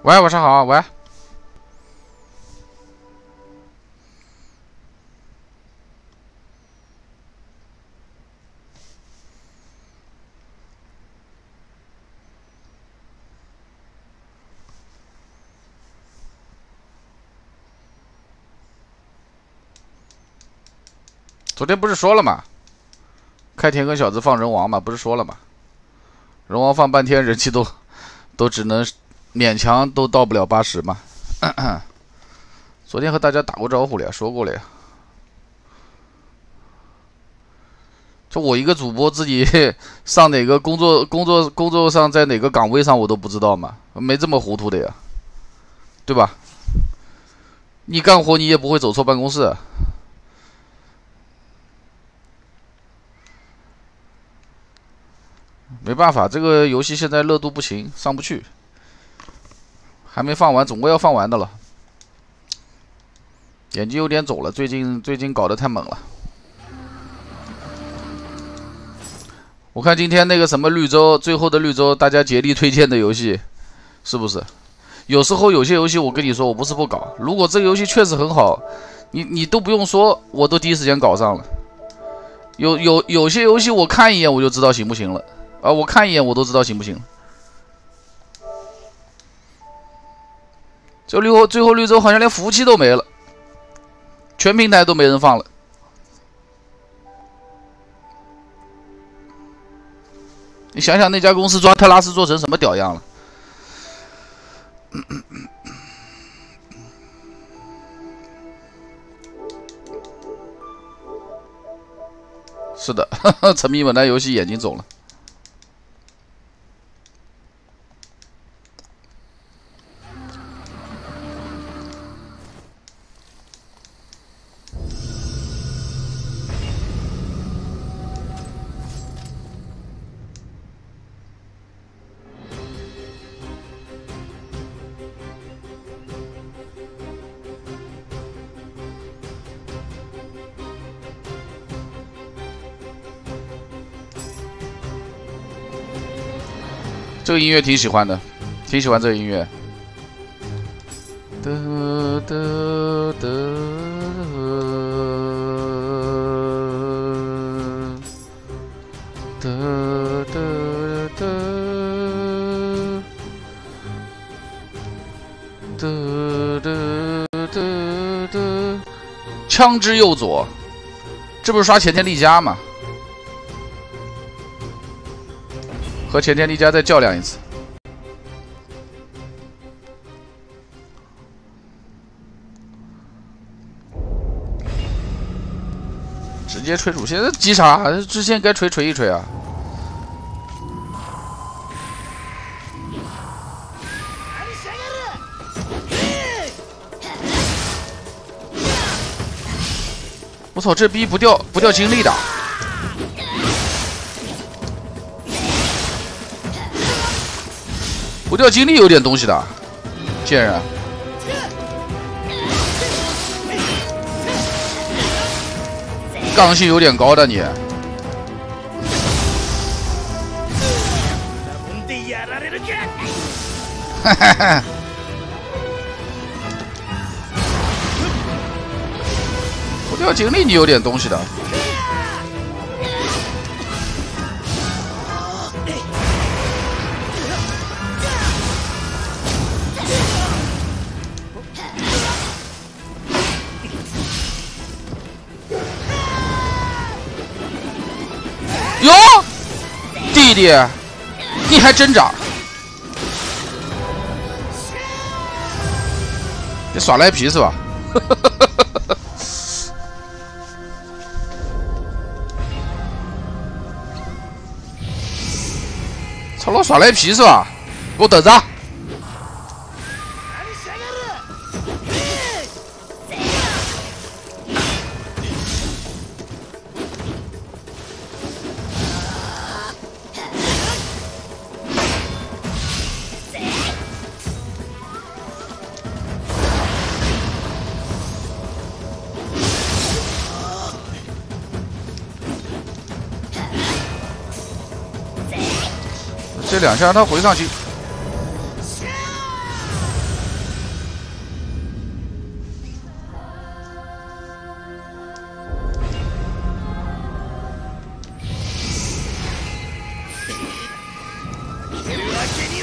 喂，晚上好，喂。昨天不是说了吗？开田跟小子放人王嘛，不是说了吗？人王放半天，人气都只能勉强都到不了80嘛。昨天和大家打过招呼了呀，说过了呀。就我一个主播自己上哪个工作上，在哪个岗位上我都不知道嘛，没这么糊涂的呀，对吧？你干活你也不会走错办公室啊。没办法，这个游戏现在热度不行，上不去，还没放完，总归要放完的了。眼睛有点肿了，最近搞得太猛了。我看今天那个什么绿洲，最后的绿洲，大家竭力推荐的游戏，是不是？有时候有些游戏，我跟你说，我不是不搞，如果这个游戏确实很好，你都不用说，我都第一时间搞上了。有些游戏我看一眼我就知道行不行了。我看一眼我都知道行不行。最后绿洲好像连服务器都没了，全平台都没人放了。你想想那家公司抓特拉斯做成什么屌样了？是的，沉迷猛男游戏眼睛肿了。这个音乐挺喜欢的，挺喜欢这个音乐。枪之右左，这不是刷前田利家吗？和前田利家再较量一次。直接吹主线，这急啥？之前该锤一锤啊！我操，这逼不掉精力的。不掉精力有点东西的，贱人！刚性有点高的你。哈哈哈！不掉精力你有点东西的。哟，弟弟，你还真长！你耍赖皮是吧？操，老耍赖皮是吧？给我等着！这两下他回上去，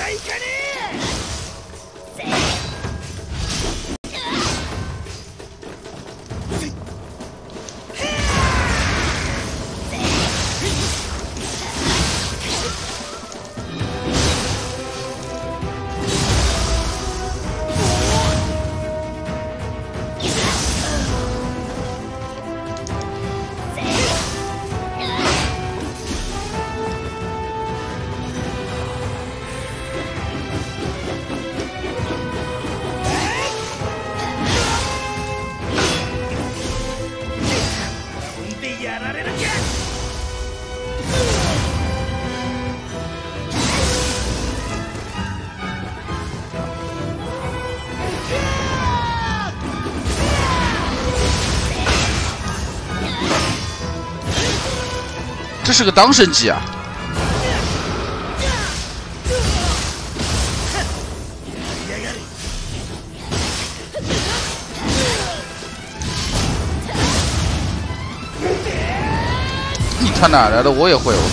这是个当升机啊！你他哪来的？我也会。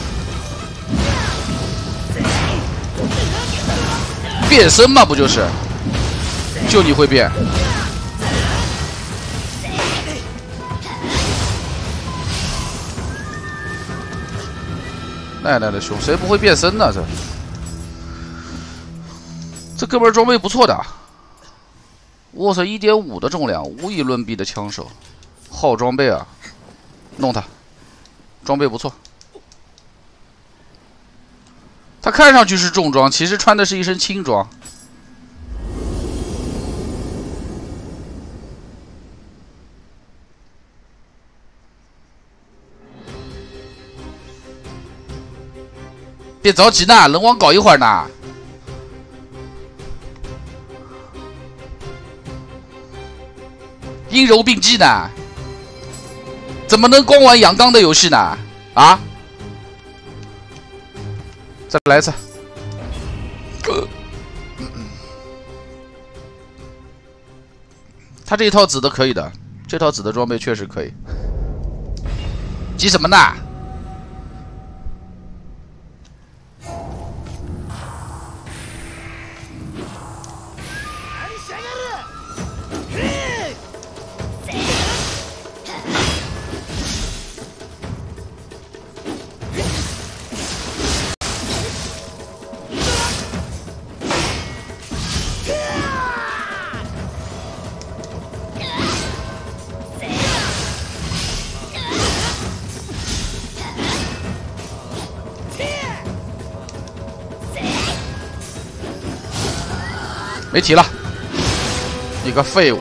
变身嘛，不就是？就你会变。 奶奶的熊，谁不会变身呢？这哥们儿装备不错的，握着 1.5 的重量，无以伦比的枪手，好装备啊！弄他，装备不错。他看上去是重装，其实穿的是一身轻装。 别着急呢，人王搞一会儿呢。阴柔并济呢，怎么能光玩阳刚的游戏呢？啊！再来一次。他这一套紫的可以的，这套紫的装备确实可以。急什么呢？ 没提了，你个废物！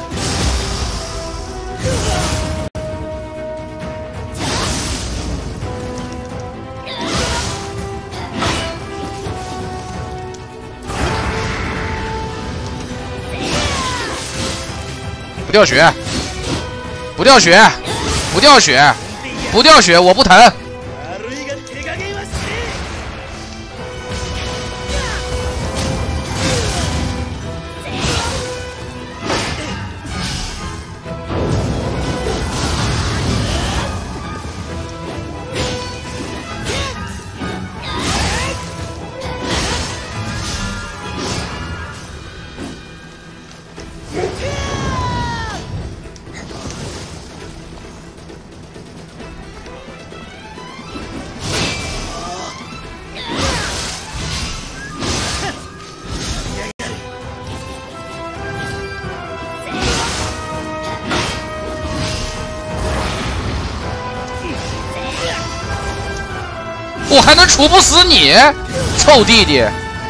不掉血，不掉血，不掉血，不掉血，我不疼。 我还能处不死你，臭弟弟！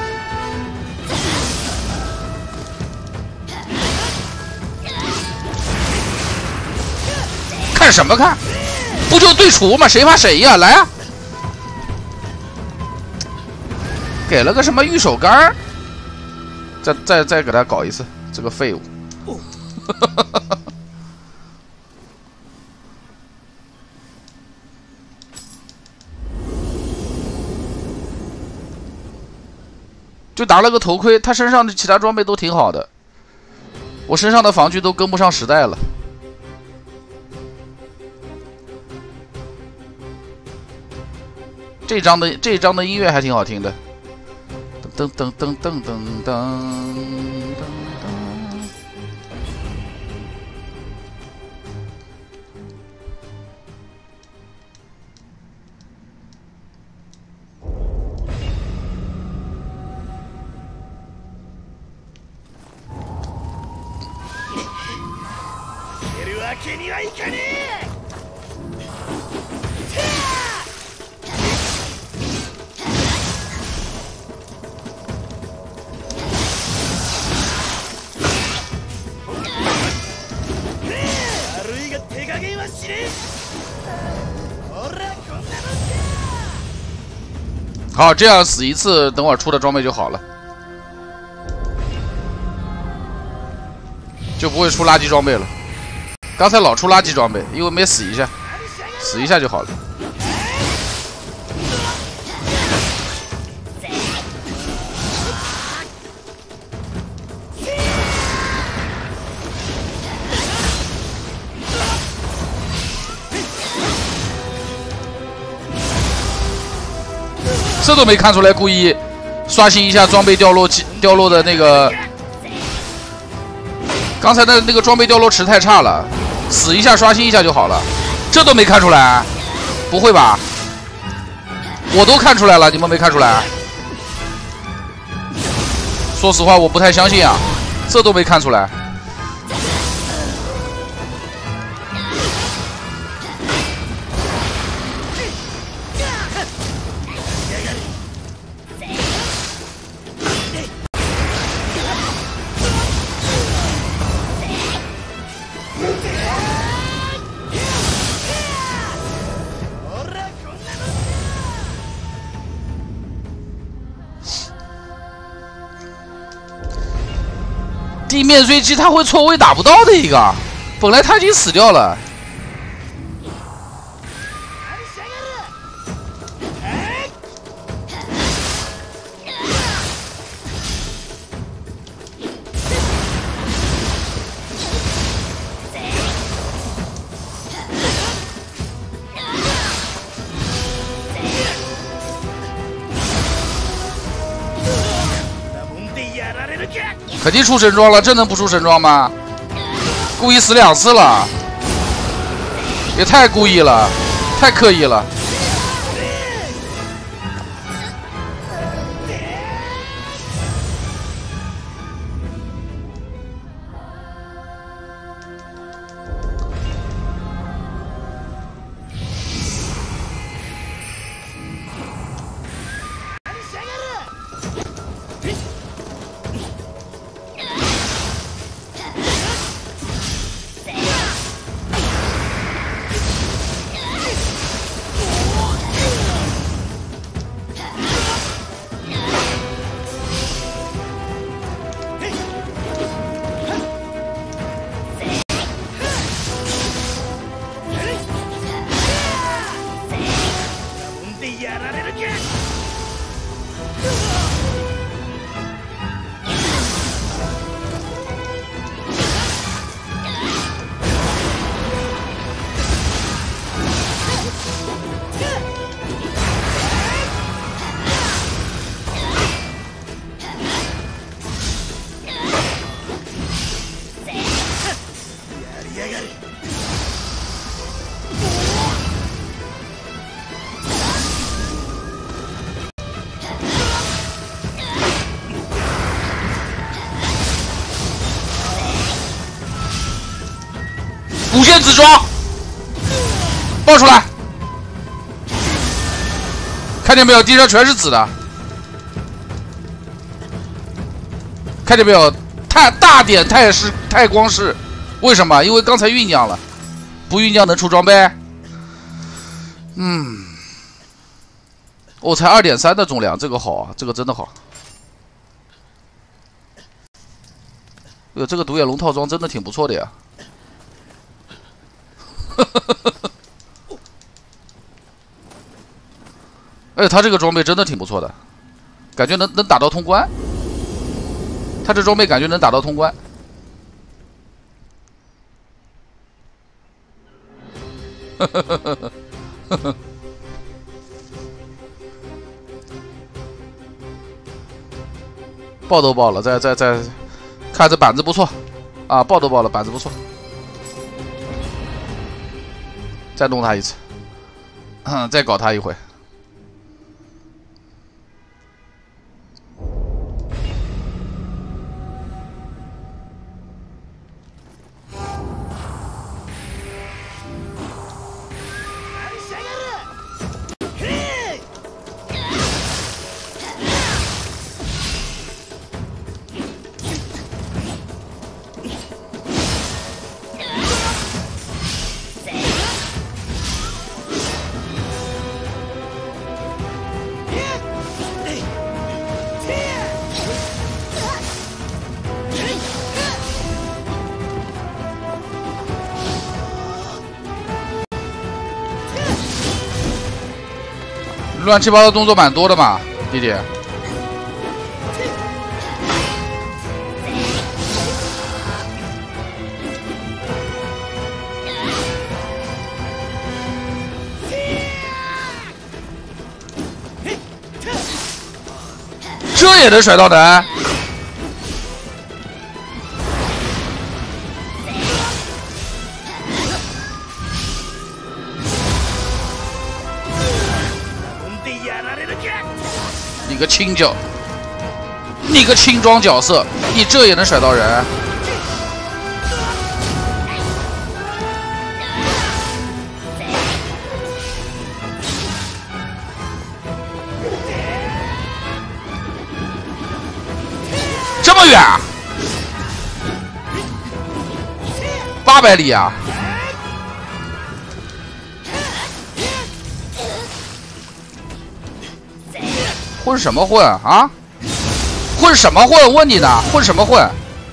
看什么看？不就对处吗？谁怕谁呀？来啊！给了个什么玉手杆？再给他搞一次，这个废物！就拿了个头盔，他身上的其他装备都挺好的，我身上的防具都跟不上时代了。这张的音乐还挺好听的， 噔噔噔噔噔噔。好，这样死一次，等会儿出的装备就好了，就不会出垃圾装备了。刚才老出垃圾装备，因为没死一下，死一下就好了。这都没看出来，故意刷新一下装备掉落的那个。刚才的那个装备掉落池太差了，死一下刷新一下就好了，这都没看出来？不会吧？我都看出来了，你们没看出来？说实话，我不太相信啊，这都没看出来。地面追击他会错位打不到的一个，本来他已经死掉了。肯定出神装了，这能不出神装吗？故意死2次了，也太故意了，太刻意了。无限紫装，爆出来！看见没有？地上全是紫的，看见没有？大点太光式，为什么？因为刚才酝酿了，不酝酿能出装备？我才2.3的重量，这个好啊，这个真的好。哟，这个独眼龙套装真的挺不错的呀。而且他这个装备真的挺不错的，感觉能打到通关。他这装备感觉能打到通关。 爆都爆了，再看这板子不错啊，爆都爆了，板子不错，再弄他一次，再搞他一回。乱七八糟动作蛮多的嘛，弟弟。这也能甩到人？你个轻角，你个轻装角色，你这也能甩到人？这么远，800里啊！混什么混啊？混什么混？问你呢？混什么混？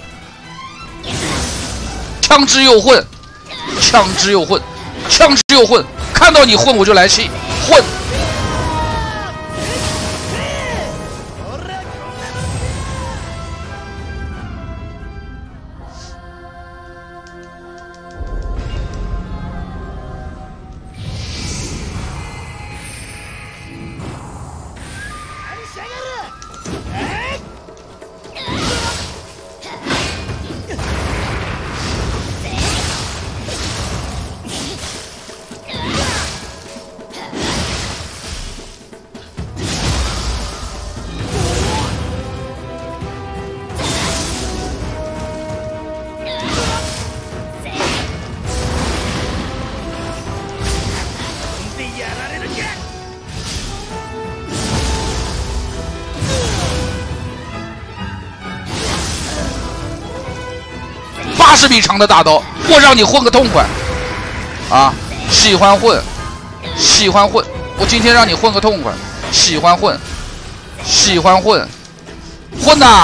枪支又混，枪支又混，枪支又混！看到你混我就来气，混！80米长的大刀，我让你混个痛快啊！喜欢混，喜欢混，我今天让你混个痛快。喜欢混，喜欢混，混呐！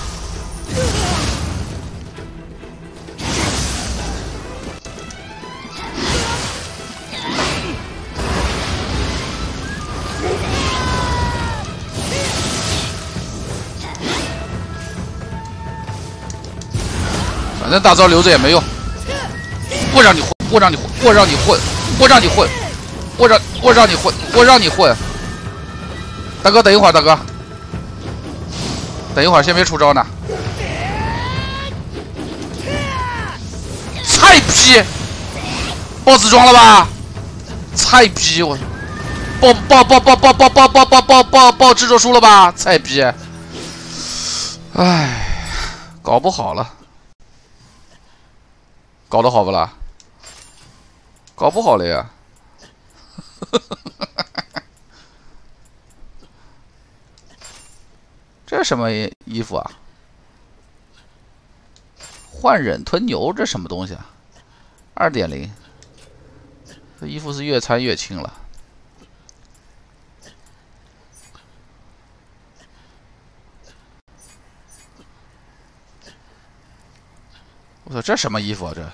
反正大招留着也没用，我让你混，我让你混，我让你混，我让你混，我让你混，我让你混。大哥，等一会儿，大哥，等一会儿，先别出招呢。菜逼，爆自装了吧？菜逼，我爆制作书了吧？菜逼，唉，搞不好了。搞得好不啦？搞不好了呀！这什么衣服啊？换忍吞牛，这什么东西啊？2.0，这衣服是越穿越轻了。我操，这什么衣服啊？这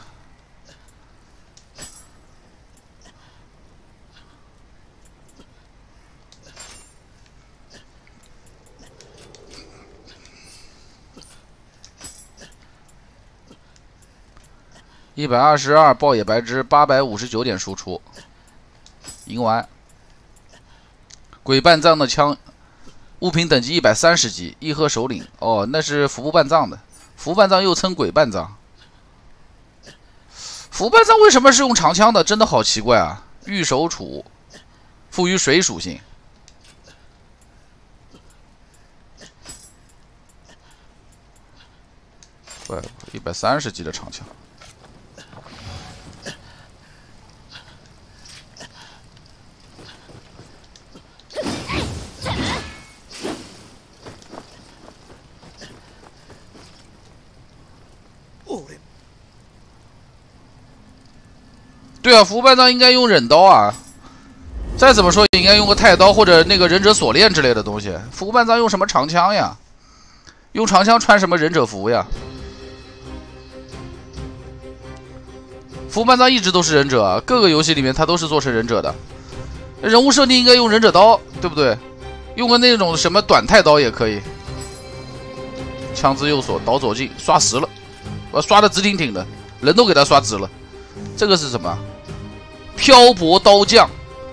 122爆野白之859点输出，赢完。鬼半藏的枪物品等级130级，义和首领。哦，那是服部半藏的。服部半藏又称鬼半藏。服部半藏为什么是用长枪的？真的好奇怪啊！御手杵，赋予水属性。怪不130级的长枪。对啊，服部半藏应该用忍刀啊，再怎么说也应该用个太刀或者那个忍者锁链之类的东西。服部半藏用什么长枪呀？用长枪穿什么忍者服呀？服部半藏一直都是忍者啊，各个游戏里面他都是做成忍者的。人物设定应该用忍者刀，对不对？用个那种什么短太刀也可以。枪支右锁，导左进，刷实了，我刷的直挺挺的，人都给他刷直了。这个是什么？漂泊刀匠。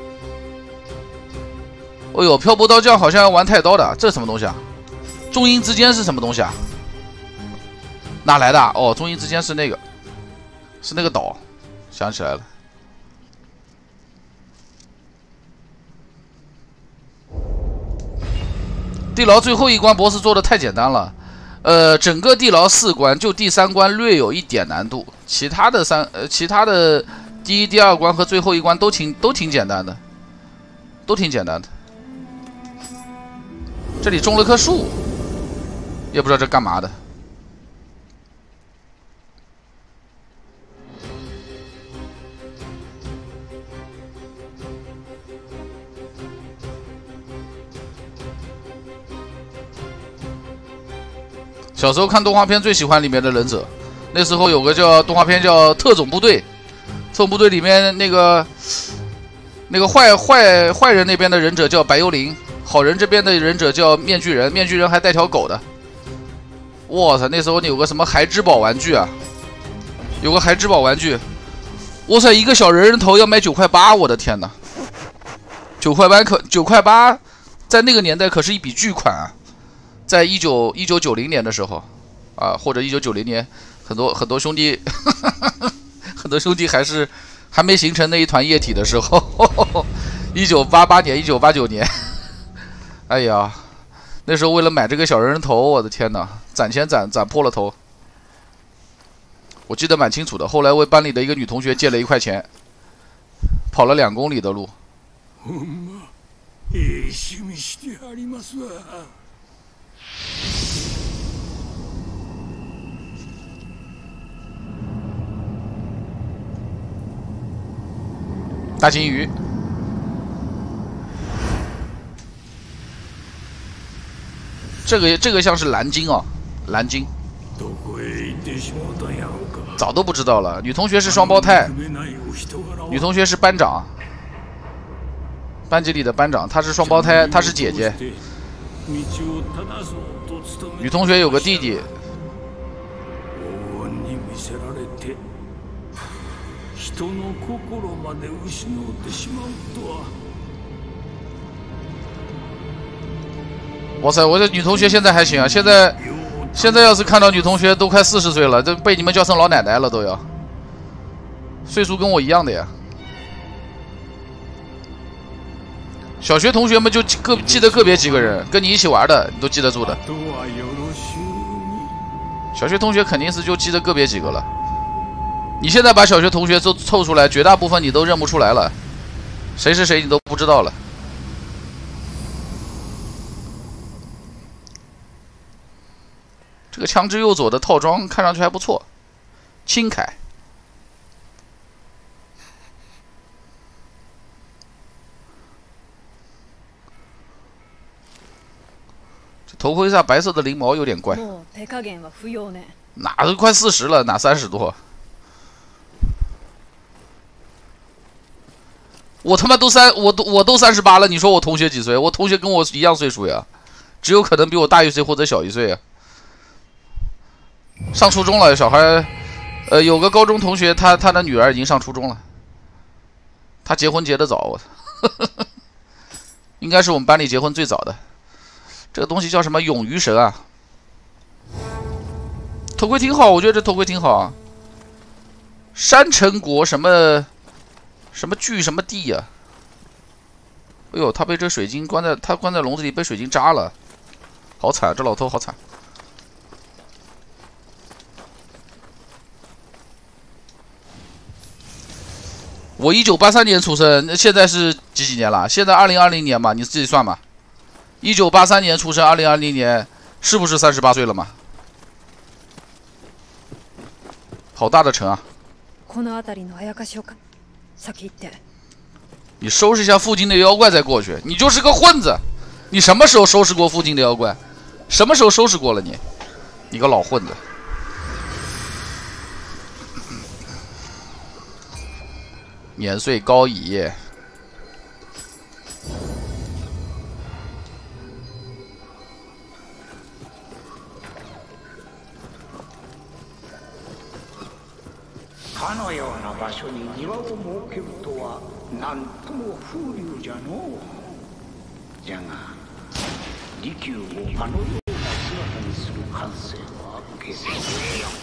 哦呦，漂泊刀匠好像要玩太刀的，这是什么东西啊？中阴之间是什么东西啊？哪来的？哦，中阴之间是那个岛，想起来了。地牢最后一关 BOSS 做的太简单了，整个地牢4关，就第3关略有一点难度，其他的第1、第2关和最后一关都挺简单的，都挺简单的。这里种了棵树，也不知道这干嘛的。小时候看动画片最喜欢里面的忍者，那时候有个动画片叫《特种部队》，特种部队里面那个坏人那边的忍者叫白幽灵，好人这边的忍者叫面具人，面具人还带条狗的。哇塞，那时候你有个什么孩之宝玩具啊？有个孩之宝玩具，哇塞，一个小人头要卖9块8，我的天哪！9块8，在那个年代可是一笔巨款啊！在1990年的时候，啊，或者1990年，很多兄弟，很多兄弟还没形成那一团液体的时候，1988年、1989年，哎呀，那时候为了买这个小人头，我的天哪，攒钱攒破了头。我记得蛮清楚的，后来为班里的一个女同学借了1块钱，跑了2公里的路。大金鱼，这个像是蓝鲸哦，蓝鲸。早都不知道了。女同学是双胞胎，女同学是班长，班级里的班长，她是双胞胎，她是姐姐。女同学有个弟弟。哇塞，我这女同学现在还行啊，现在要是看到女同学都快40岁了，这被你们叫成老奶奶了都要，岁数跟我一样的呀。小学同学们就记得个别几个人，跟你一起玩的你都记得住的。小学同学肯定是就记得个别几个了。你现在把小学同学都凑出来，绝大部分你都认不出来了，谁是谁你都不知道了。这个枪支右左的套装看上去还不错，轻凯。这头盔上白色的翎毛有点怪。哪都快40了，哪30多？我他妈都38了，你说我同学几岁？我同学跟我一样岁数呀，只有可能比我大1岁或者小1岁呀。上初中了，小孩，有个高中同学，他的女儿已经上初中了。他结婚结得早，应该是我们班里结婚最早的。 这个东西叫什么？勇鱼神啊！头盔挺好，我觉得这头盔挺好啊。山城国什么巨什么地呀、哎呦，他被这水晶关在笼子里，被水晶扎了，好惨！这老头好惨。我1983年出生，现在是几年了？现在2020年嘛，你自己算吧。1983年出生，2020年是不是38岁了嘛？好大的城啊！你收拾一下附近的妖怪再过去。你就是个混子，你什么时候收拾过附近的妖怪？什么时候收拾过了你？你个老混子！年岁高矣。 かのような場所に庭を設けるとはなんとも風流じゃのう。じゃが利休をあのような姿にする感性は下世話や。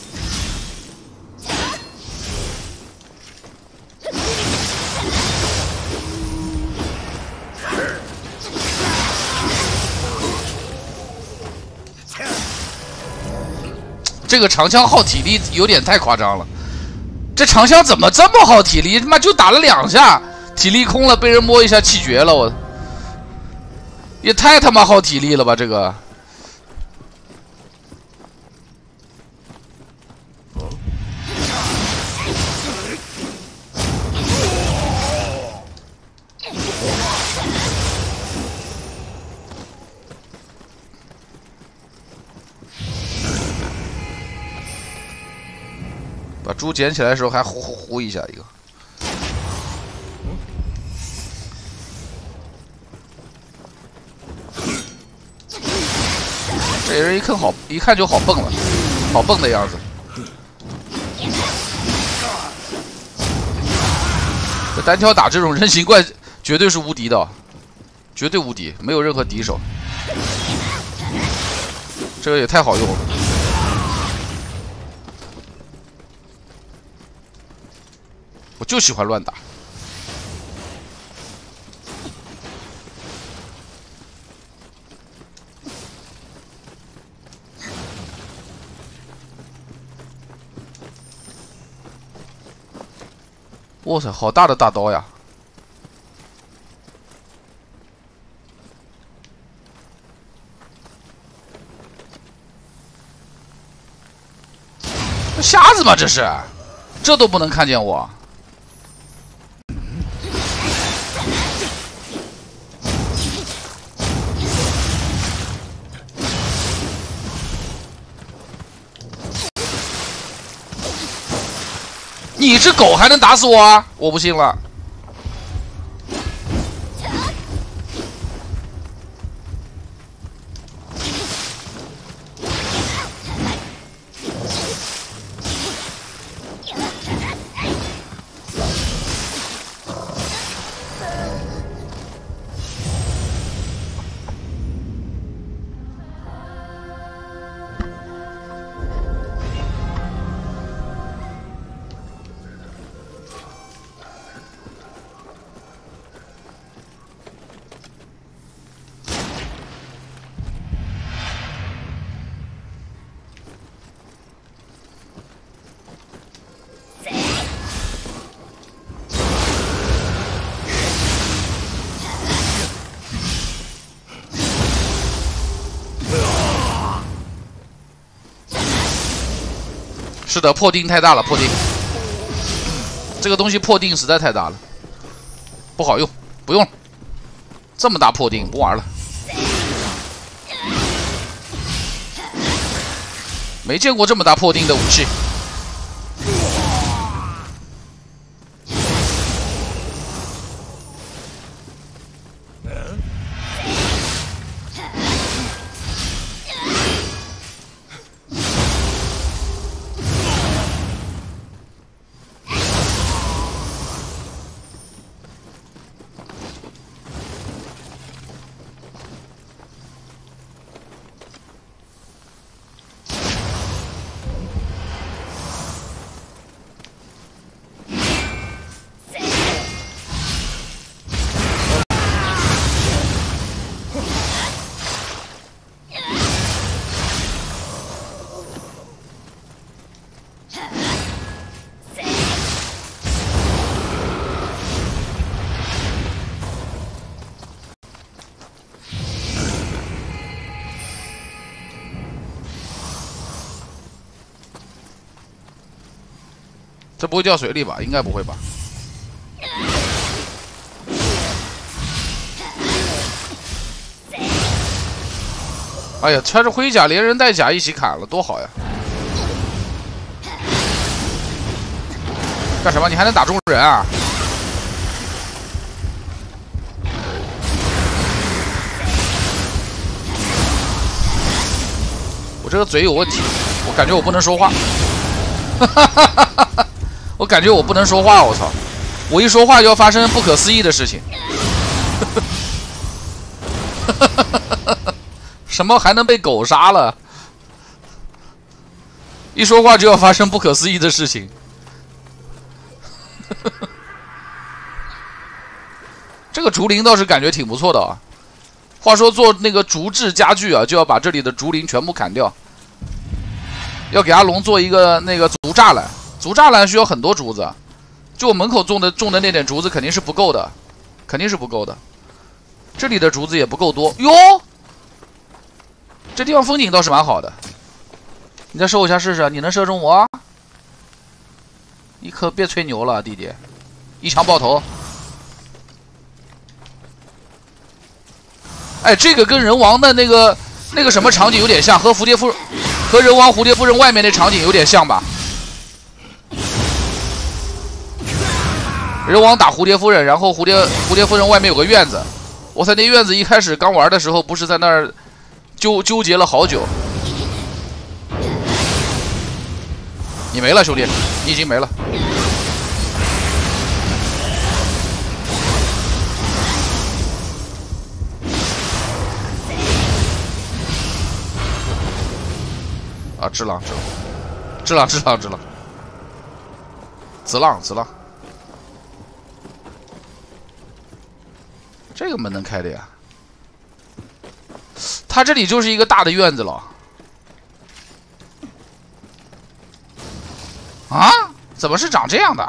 这个长枪耗体力有点太夸张了。这长枪怎么这么耗体力？他妈就打了2下，体力空了，被人摸一下气绝了，我也太他妈耗体力了吧！这个。把猪捡起来的时候还呼呼呼一下一个。这人一看就好蹦了，好蹦的样子。这单挑打这种人形怪绝对是无敌的，绝对无敌，没有任何敌手。这个也太好用了。我就喜欢乱打。哇塞，好大的大刀呀！这瞎子吗？这是，这都不能看见我。你只狗还能打死我啊！我不信了。是的，破腚太大了，破腚。这个东西破腚实在太大了，不好用，不用了。这么大破腚，不玩了。没见过这么大破腚的武器。 这不会掉水里吧？应该不会吧？哎呀，穿着盔甲连人带甲一起砍了，多好呀！干什么？你还能打中人啊？我这个嘴有问题，我感觉我不能说话。我感觉我不能说话，我操！我一说话就要发生不可思议的事情。什么还能被狗杀了？一说话就要发生不可思议的事情。这个竹林倒是感觉挺不错的啊。话说做那个竹制家具啊，就要把这里的竹林全部砍掉，要给阿龙做一个那个竹栅栏。竹栅栏需要很多竹子，就我门口种的那点竹子肯定是不够的，肯定是不够的。这里的竹子也不够多哟。这地方风景倒是蛮好的，你再射我一下试试，你能射中我？一颗，别吹牛了，弟弟，一枪爆头。哎，这个跟人王的那个什么场景有点像，和人王蝴蝶夫人外面那场景有点像吧？人王打蝴蝶夫人，然后蝴蝶夫人外面有个院子。我在那院子一开始刚玩的时候，不是在那儿纠结了好久。你没了，兄弟，你已经没了。啊，只狼，这个门能开的呀？它这里就是一个大的院子了。啊？怎么是长这样的？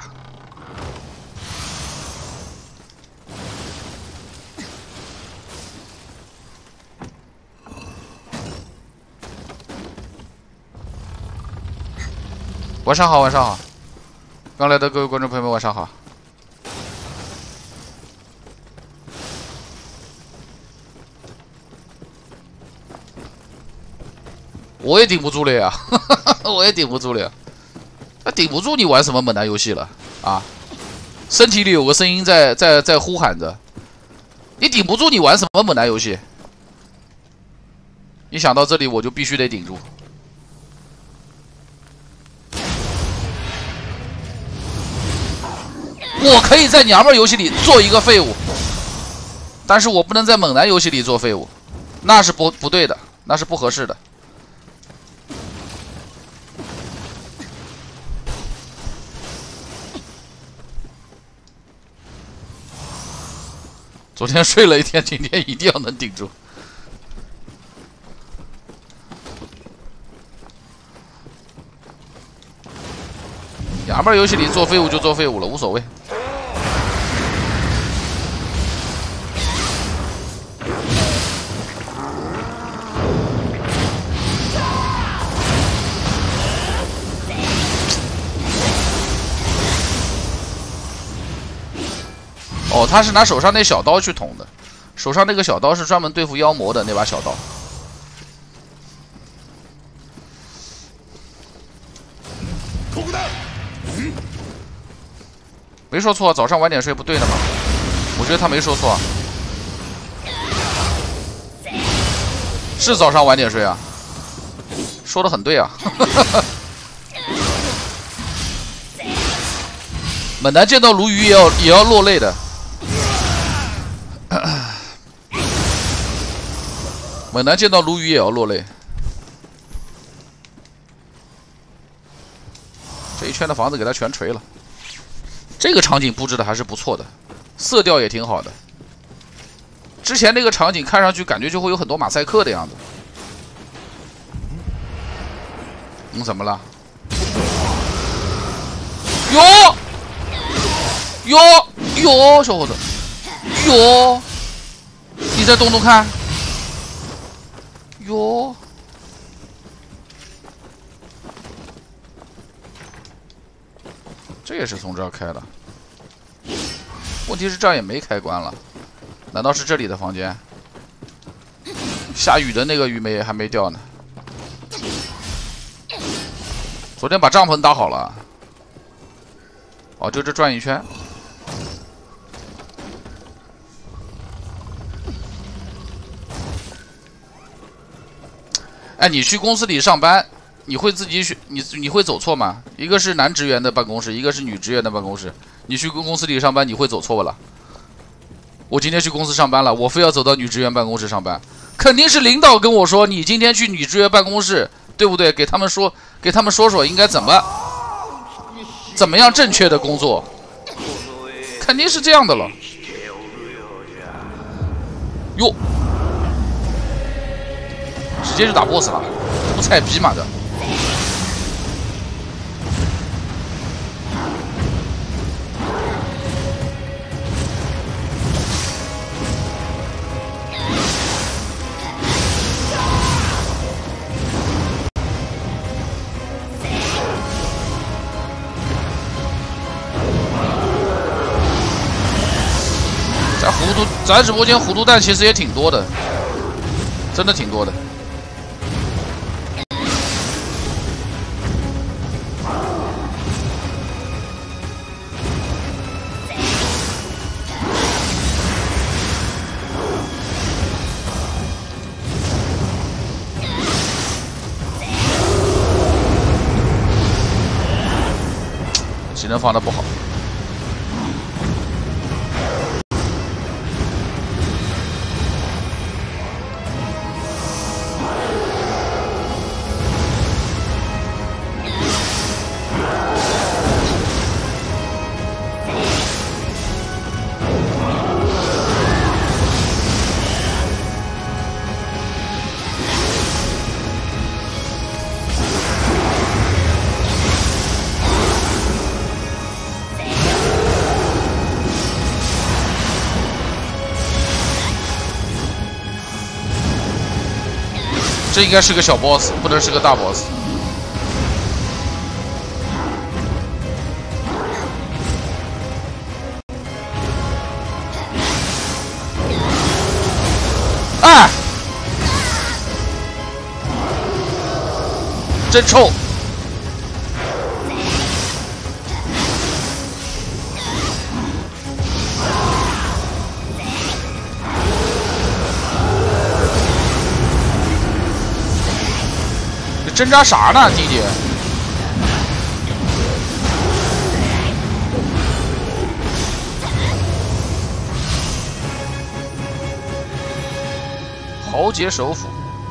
晚上好，晚上好，刚来的各位观众朋友们，晚上好。我也顶不住了呀，我也顶不住了呀。那顶不住你玩什么猛男游戏了啊？身体里有个声音在呼喊着，你顶不住你玩什么猛男游戏？一想到这里我就必须得顶住。我可以在娘们游戏里做一个废物，但是我不能在猛男游戏里做废物，那是不对的，那是不合适的。昨天睡了一天，今天一定要能顶住。娘们游戏里做废物就做废物了，无所谓。哦，他是拿手上那小刀去捅的，手上那个小刀是专门对付妖魔的那把小刀。没说错，早上晚点睡不对的吗？我觉得他没说错，是早上晚点睡啊，说的很对啊。猛男见到鲈鱼也要落泪的。猛男见到鲈鱼也要落泪。这一圈的房子给他全锤了。这个场景布置的还是不错的，色调也挺好的。之前那个场景看上去感觉就会有很多马赛克的样子。怎么了？哟，小伙子，哟，你再动动看，哟。 这也是从这儿开的。问题是这儿也没开关了，难道是这里的房间？下雨的那个鱼没还没掉呢。昨天把帐篷搭好了。哦，就这转一圈。哎，你去公司里上班，你会自己选你会走错吗？一个是男职员的办公室，一个是女职员的办公室。你去公司里上班，你会走错不了？我今天去公司上班了，我非要走到女职员办公室上班，肯定是领导跟我说，你今天去女职员办公室，对不对？给他们说说应该怎么样正确的工作，肯定是这样的了。哟。直接就打 BOSS 了，不菜逼嘛的。咱直播间糊涂蛋其实也挺多的，真的挺多的。技能放的不好。这应该是个小 boss， 不能是个大 boss。哎，真臭！挣扎啥呢，弟弟？豪杰首府，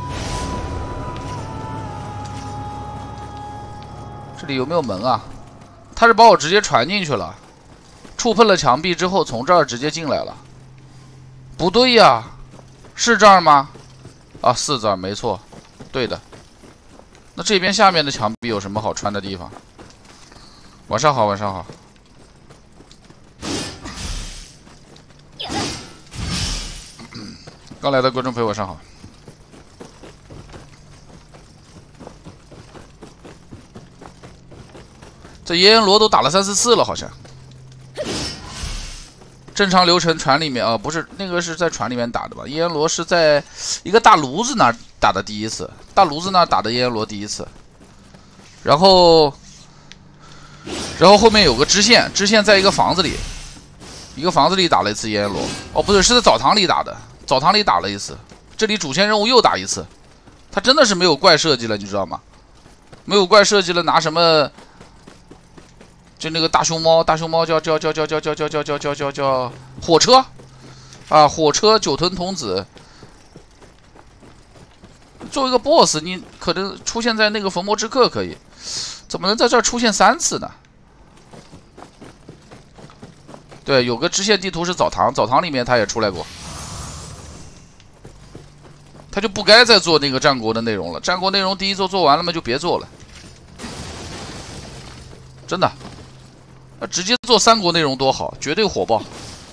这里有没有门啊？他是把我直接传进去了，触碰了墙壁之后，从这儿直接进来了。不对呀，是这儿吗？啊，是这儿，没错，对的。那这边下面的墙壁有什么好穿的地方？晚上好，晚上好。刚来的观众朋友，晚上好。这炎炎罗都打了3、4次了，好像。正常流程船里面啊，不是那个是在船里面打的吧？炎炎罗是在一个大炉子那儿打的第一次，大炉子那儿打的炎炎罗第一次，然后后面有个支线，支线在一个房子里打了一次炎炎罗。哦，不对，是在澡堂里打的，澡堂里打了一次。这里主线任务又打一次，他真的是没有怪设计了，你知道吗？没有怪设计了，拿什么？就那个大熊猫叫火车啊，火车9吨童子。作为一个 BOSS， 你可能出现在那个焚魔之客可以，怎么能在这儿出现3次呢？对，有个支线地图是澡堂，澡堂里面他也出来过，他就不该再做那个战国的内容了。战国内容第一座做完了嘛，就别做了，真的。直接做3国内容多好，绝对火爆。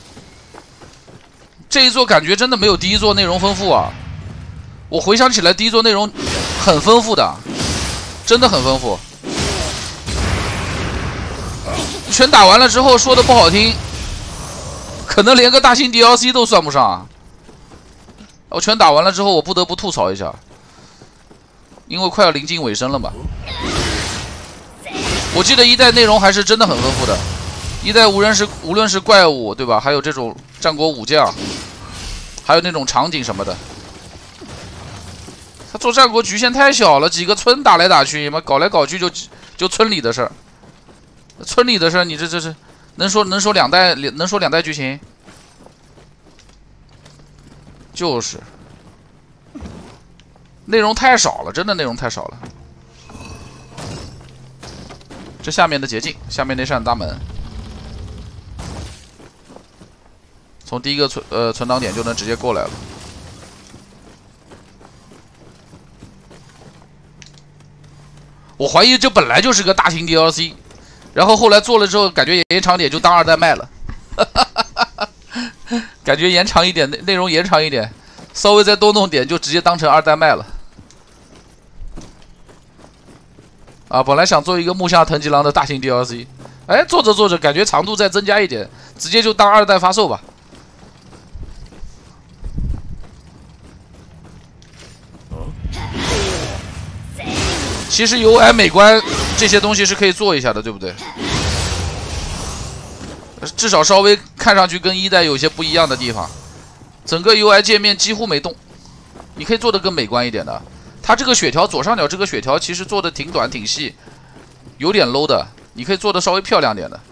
这一座感觉真的没有第一座内容丰富啊！我回想起来，第一座内容很丰富的，真的很丰富。 全打完了之后，说的不好听，可能连个大型 DLC 都算不上啊。我全打完了之后，我不得不吐槽一下，因为快要临近尾声了嘛。我记得一代内容还是真的很丰富的，一代无论是怪物对吧，还有这种战国武将，还有那种场景什么的。他做战国局限太小了，几个村打来打去，妈搞来搞去就村里的事儿。村里的事儿，你这是能说两代剧情？就是内容太少了，真的内容太少了。这下面的捷径，下面那扇大门，从第一个存档点就能直接过来了。我怀疑这本来就是个大型 DLC， 然后后来做了之后，感觉延长点就当2代卖了，感觉延长一点，内容延长一点，稍微再多弄点，就直接当成2代卖了。啊，本来想做一个木下藤吉郎的大型 DLC， 哎，做着做着感觉长度再增加一点，直接就当2代发售吧。其实 UI 美观这些东西是可以做一下的，对不对？至少稍微看上去跟1代有些不一样的地方。整个 UI 界面几乎没动，你可以做的更美观一点的。它这个血条左上角这个血条其实做的挺短挺细，有点 low 的，你可以做的稍微漂亮点的。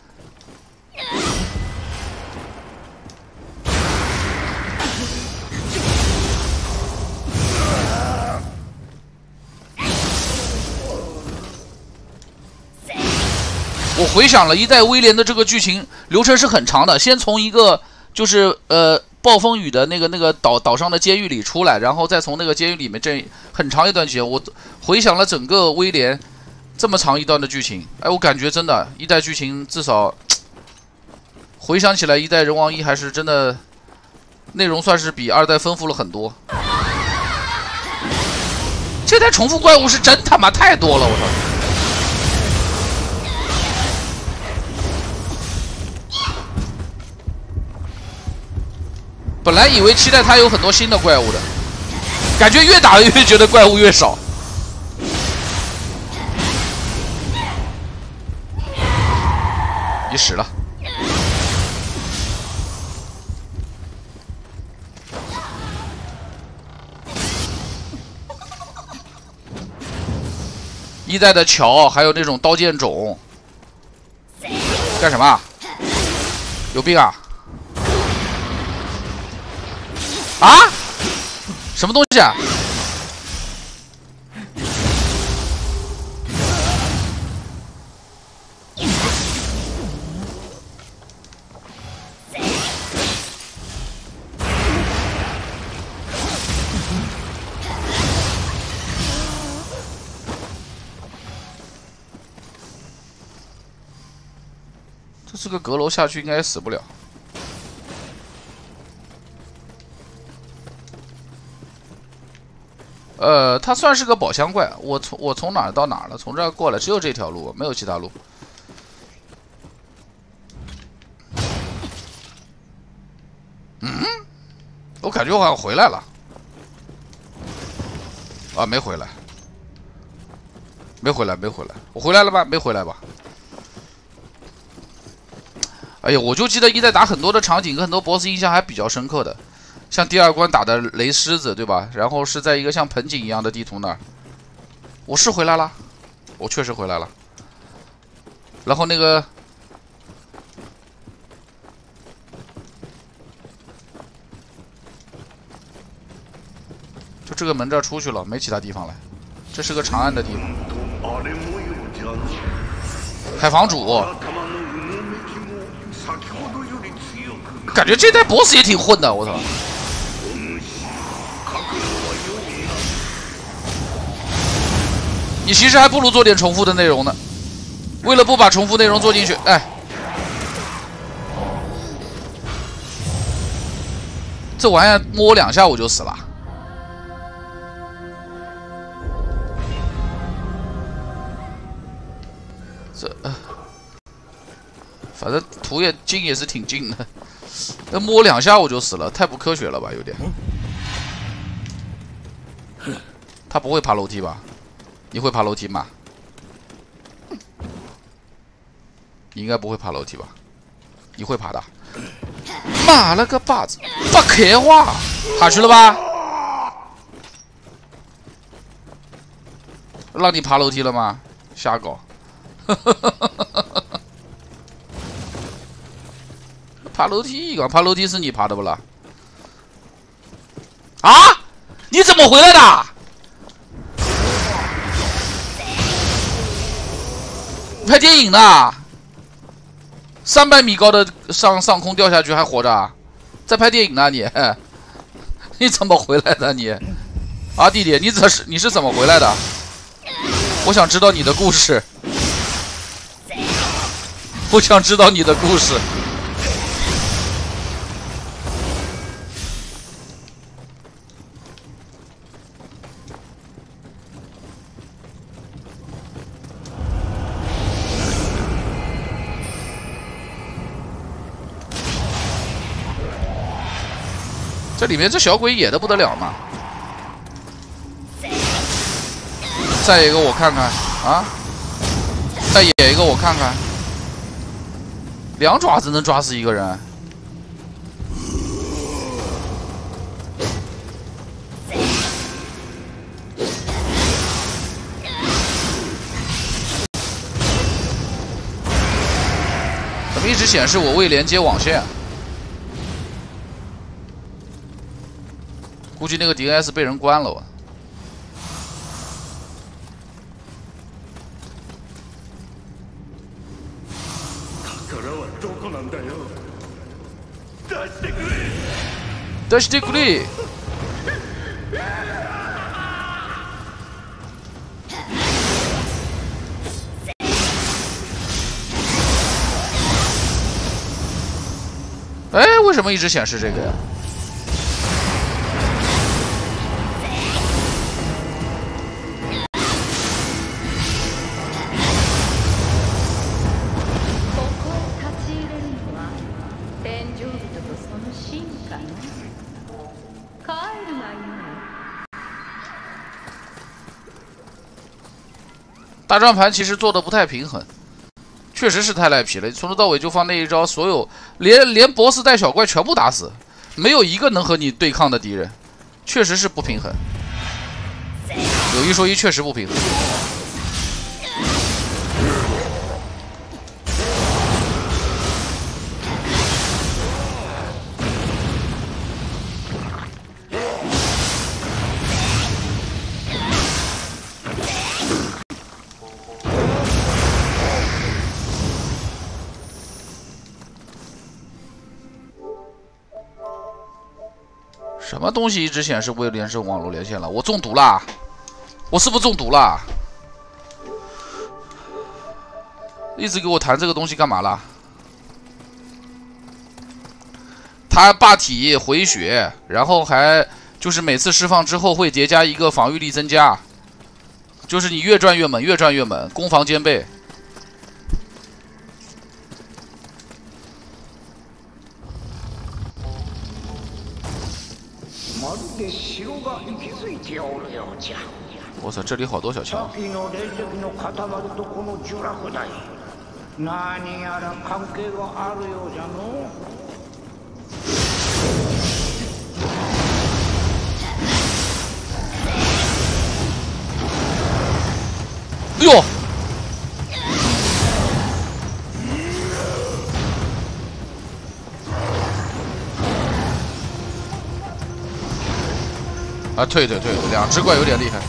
我回想了1代威廉的这个剧情流程是很长的，先从一个就是暴风雨的那个岛上的监狱里出来，然后再从那个监狱里面这很长一段时间。我回想了整个威廉这么长一段的剧情，哎，我感觉真的1代剧情至少回想起来，1代人王1还是真的内容算是比2代丰富了很多。这代重复怪物是真他妈太多了，我操！本来以为期待它有很多新的怪物的，感觉越打越觉得怪物越少。你死了。1代的桥，还有那种刀剑种，干什么？有病啊！啊！什么东西啊？这个阁楼下去应该也死不了。它算是个宝箱怪。我从哪儿到哪儿了？从这儿过来，只有这条路，没有其他路。我感觉我好像回来了。啊，没回来，没回来。我回来了吧？没回来吧？哎呀，我就记得1代打很多的场景跟很多 BOSS 印象还比较深刻的。像第2关打的雷狮子，对吧？然后是在一个像盆景一样的地图那儿，我是回来了，我确实回来了。然后那个，就这个门这儿出去了，没其他地方了。这是个长安的地方。海房主，感觉这代 BOSS 也挺混的，我操！你其实还不如做点重复的内容呢。为了不把重复内容做进去，哎，这玩意儿摸我2下我就死了。这反正图也近也是挺近的，那摸2下我就死了，太不科学了吧，有点。他不会爬楼梯吧？你会爬楼梯吗？你应该不会爬楼梯吧？你会爬的？妈了个巴子，不开话，下去了吧？让你爬楼梯了吗？瞎搞！爬楼梯，爬楼梯是你爬的不啦？啊！你怎么回来的？拍电影呢？300米高的上空掉下去还活着，在拍电影呢你？你怎么回来的你？啊弟弟，你是怎么回来的？我想知道你的故事。我想知道你的故事。这里面这小鬼野的不得了嘛！再一个我看看啊，再野一个我看看，2爪子能抓死一个人？怎么一直显示我未连接网线？估计那个 DNS 被人关了我。出してくれ。哎，为什么一直显示这个呀？大转盘其实做的不太平衡，确实是太赖皮了。从头到尾就放那一招，所有连BOSS带小怪全部打死，没有一个能和你对抗的敌人，确实是不平衡。有一说一，确实不平衡。什么东西一直显示未连胜网络连线了？我中毒啦！我是不是中毒啦？一直给我弹这个东西干嘛啦？它霸体回血，然后还就是每次释放之后会叠加一个防御力增加，就是你越转越猛，越转越猛，攻防兼备。我操，这里好多小强。哎呦！啊，退，2只怪有点厉害。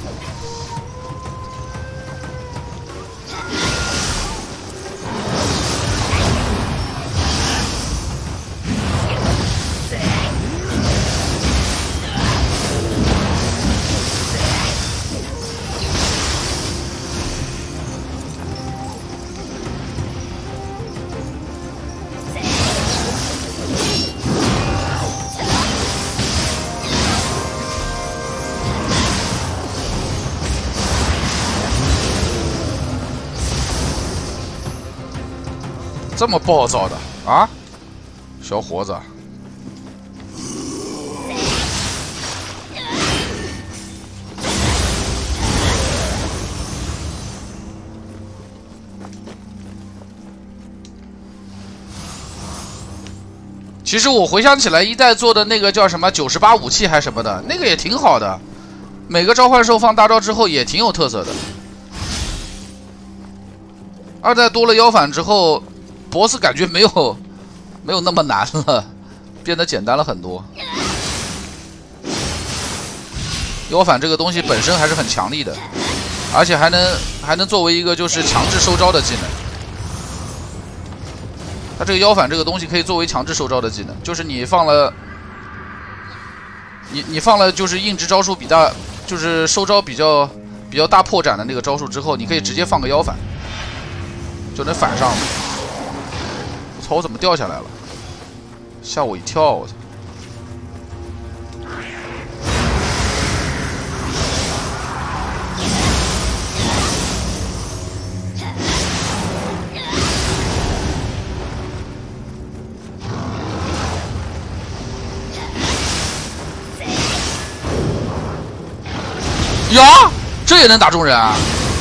这么暴躁的啊，小伙子。其实我回想起来，一代做的那个叫什么98武器还是什么的，那个也挺好的。每个召唤兽放大招之后也挺有特色的。二代多了妖反之后 ，BOSS 感觉没有那么难了，变得简单了很多。妖反这个东西本身还是很强力的，而且还能作为一个就是强制收招的技能。它这个妖反这个东西可以作为强制收招的技能，就是你放了，你放了就是硬直招数比大，就是收招比较大破绽的那个招数之后，你可以直接放个妖反，就能反上了。操，我怎么掉下来了？吓我一跳！我操！呀，这也能打中人啊！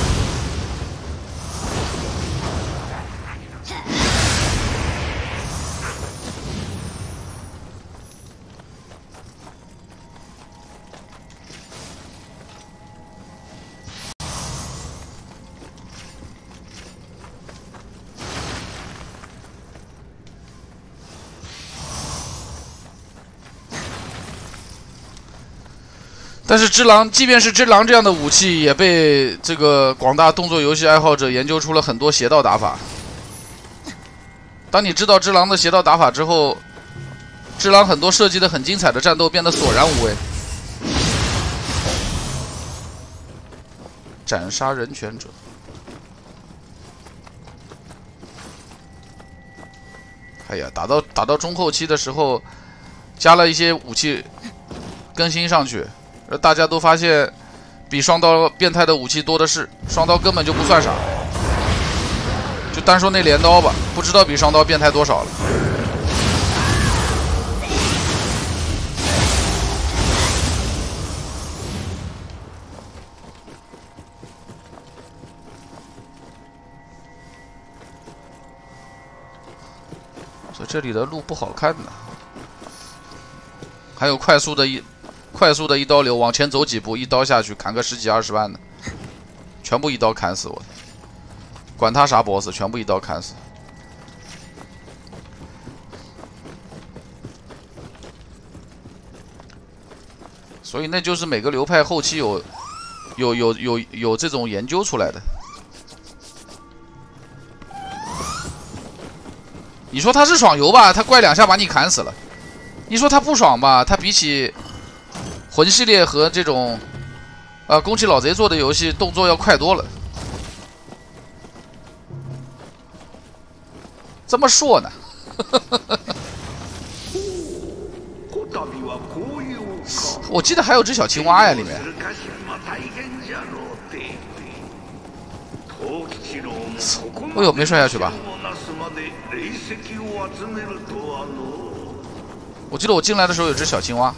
但是只狼，即便是只狼这样的武器，也被这个广大动作游戏爱好者研究出了很多邪道打法。当你知道只狼的邪道打法之后，只狼很多设计的很精彩的战斗变得索然无味。斩杀人权者，哎呀，打到中后期的时候，加了一些武器更新上去。大家都发现，比双刀变态的武器多的是，双刀根本就不算啥。就单说那镰刀吧，不知道比双刀变态多少了。所以这里的路不好看呢。还有快速的一刀流，往前走几步，一刀下去砍个10几20万的，全部一刀砍死我，管他啥 BOSS， 全部一刀砍死。所以那就是每个流派后期有这种研究出来的。你说他是爽游吧，他怪2下把你砍死了；你说他不爽吧，他比起魂系列和这种，宫崎老贼做的游戏动作要快多了。这么说呢？我记得还有只小青蛙呀，里面。哎呦，没摔下去吧？我记得我进来的时候有只小青蛙。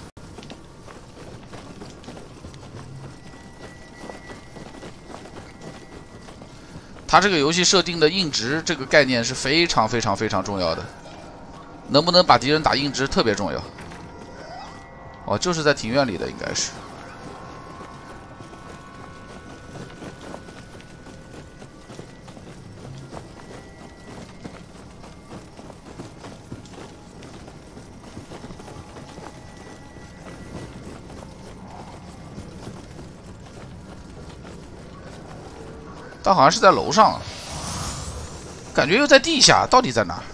它这个游戏设定的硬直这个概念是非常重要的，能不能把敌人打硬直特别重要。哦，就是在庭院里的，应该是。但好像是在楼上，感觉又在地下，到底在哪？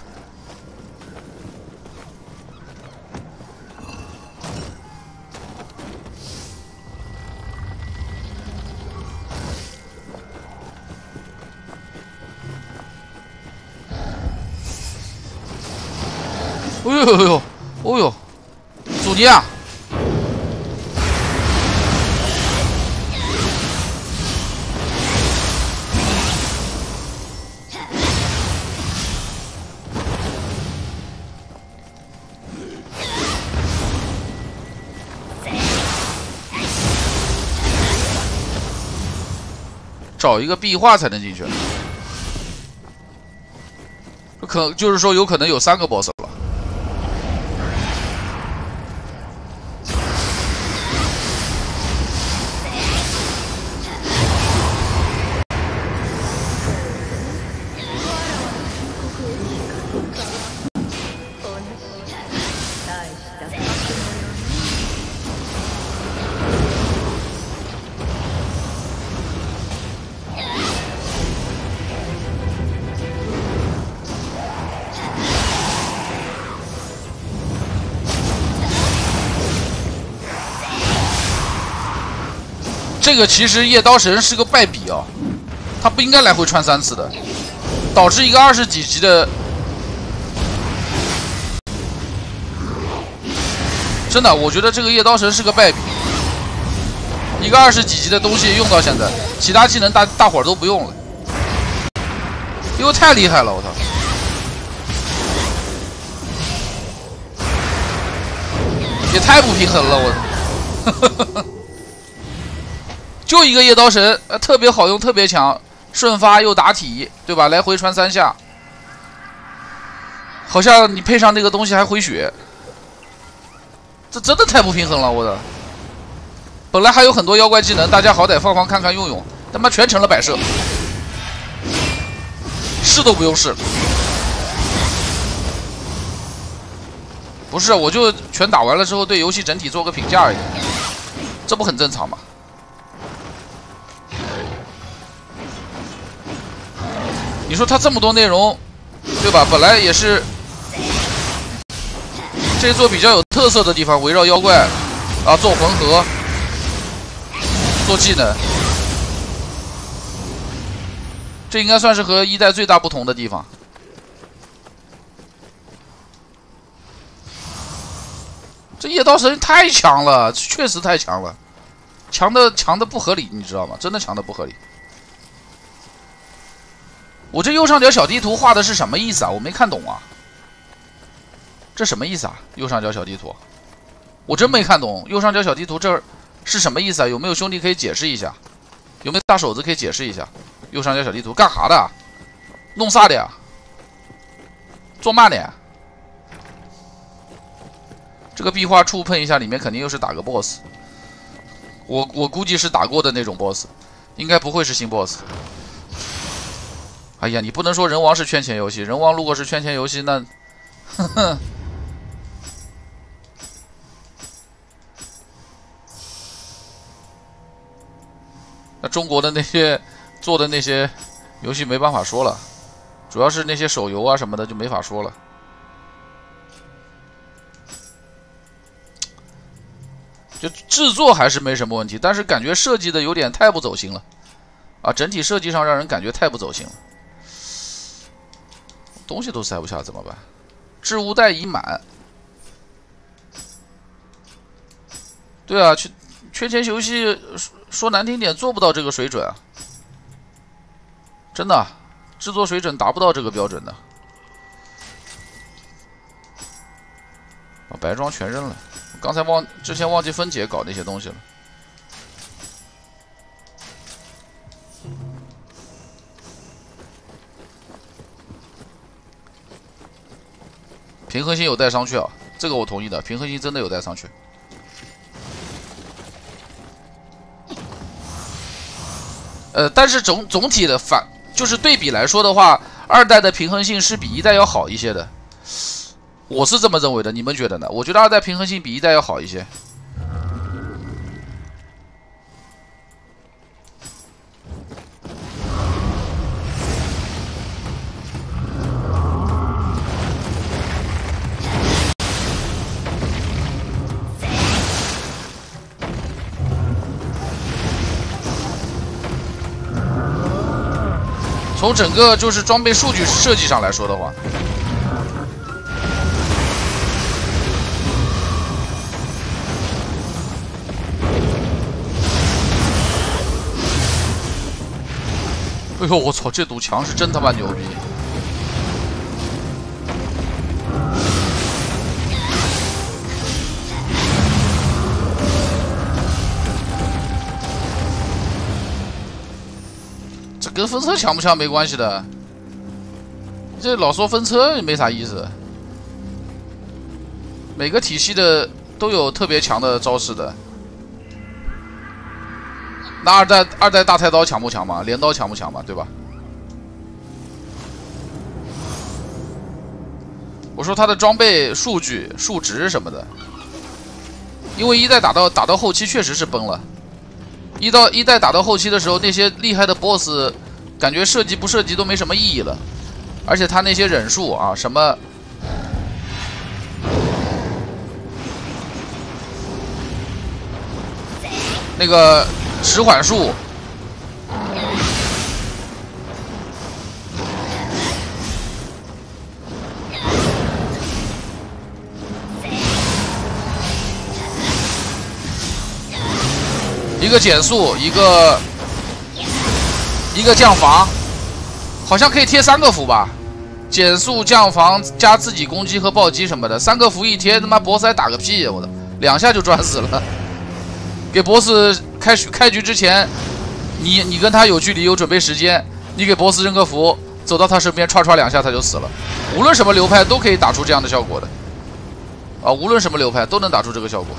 哎呦呦呦，哦呦，阻尼啊！ 找一个壁画才能进去。就是说有可能有3个 boss 了。这个其实夜刀神是个败笔啊，他不应该来回穿3次的，导致一个20几级的，真的，我觉得这个夜刀神是个败笔。一个20几级的东西用到现在，其他技能大伙儿都不用了，因为太厉害了，我操！也太不平衡了，我。就一个夜刀神，特别好用，特别强，瞬发又打体，对吧？来回穿3下，好像你配上那个东西还回血，这真的太不平衡了，我的。本来还有很多妖怪技能，大家好歹放看看用用，他妈全成了摆设，试都不用试。不是，我就全打完了之后对游戏整体做个评价而已，这不很正常吗？你说他这么多内容，对吧？本来也是这座比较有特色的地方，围绕妖怪啊做混合、做技能，这应该算是和1代最大不同的地方。这夜刀神太强了，确实太强了，强的不合理，你知道吗？真的强的不合理。我这右上角小地图画的是什么意思啊？我没看懂啊，这什么意思啊？右上角小地图，我真没看懂。右上角小地图这是什么意思啊？有没有兄弟可以解释一下？有没有大手子可以解释一下？右上角小地图干啥的？弄啥的呀？做嘛的呀？这个壁画触碰一下，里面肯定又是打个 boss。我估计是打过的那种 boss， 应该不会是新 boss。哎呀，你不能说人王是圈钱游戏，人王如果是圈钱游戏，那，呵呵，那中国的那些做的那些游戏没办法说了，主要是那些手游啊什么的就没法说了。就制作还是没什么问题，但是感觉设计的有点太不走心了，啊，整体设计上让人感觉太不走心了。东西都塞不下怎么办？置物袋已满。对啊，圈钱游戏说难听点，做不到这个水准啊！真的，制作水准达不到这个标准的。把白装全扔了，刚才之前忘记分解搞那些东西了。平衡性有带上去啊，这个我同意的，平衡性真的有带上去。但是总体的就是对比来说的话，2代的平衡性是比1代要好一些的，我是这么认为的，你们觉得呢？我觉得2代平衡性比1代要好一些。从整个就是装备数据设计上来说的话，哎呦我操，这堵墙是真他妈牛逼！ 这跟风车强不强没关系的。这老说风车也没啥意思。每个体系的都有特别强的招式的。那二代大太刀强不强嘛？镰刀强不强嘛？对吧？我说他的装备数据、数值什么的，因为一代打到后期确实是崩了。一代打到后期的时候，那些厉害的 BOSS， 感觉射击不射击都没什么意义了，而且他那些忍术啊，什么那个迟缓术。一个减速，一个降防，好像可以贴3个符吧？减速、降防加自己攻击和暴击什么的，3个符一贴，他妈 BOSS 还打个屁！我的，2下就转死了。给 BOSS 开局之前，你跟他有距离有准备时间，你给 BOSS 扔个符，走到他身边歘2下他就死了。无论什么流派都可以打出这样的效果的，啊，无论什么流派都能打出这个效果。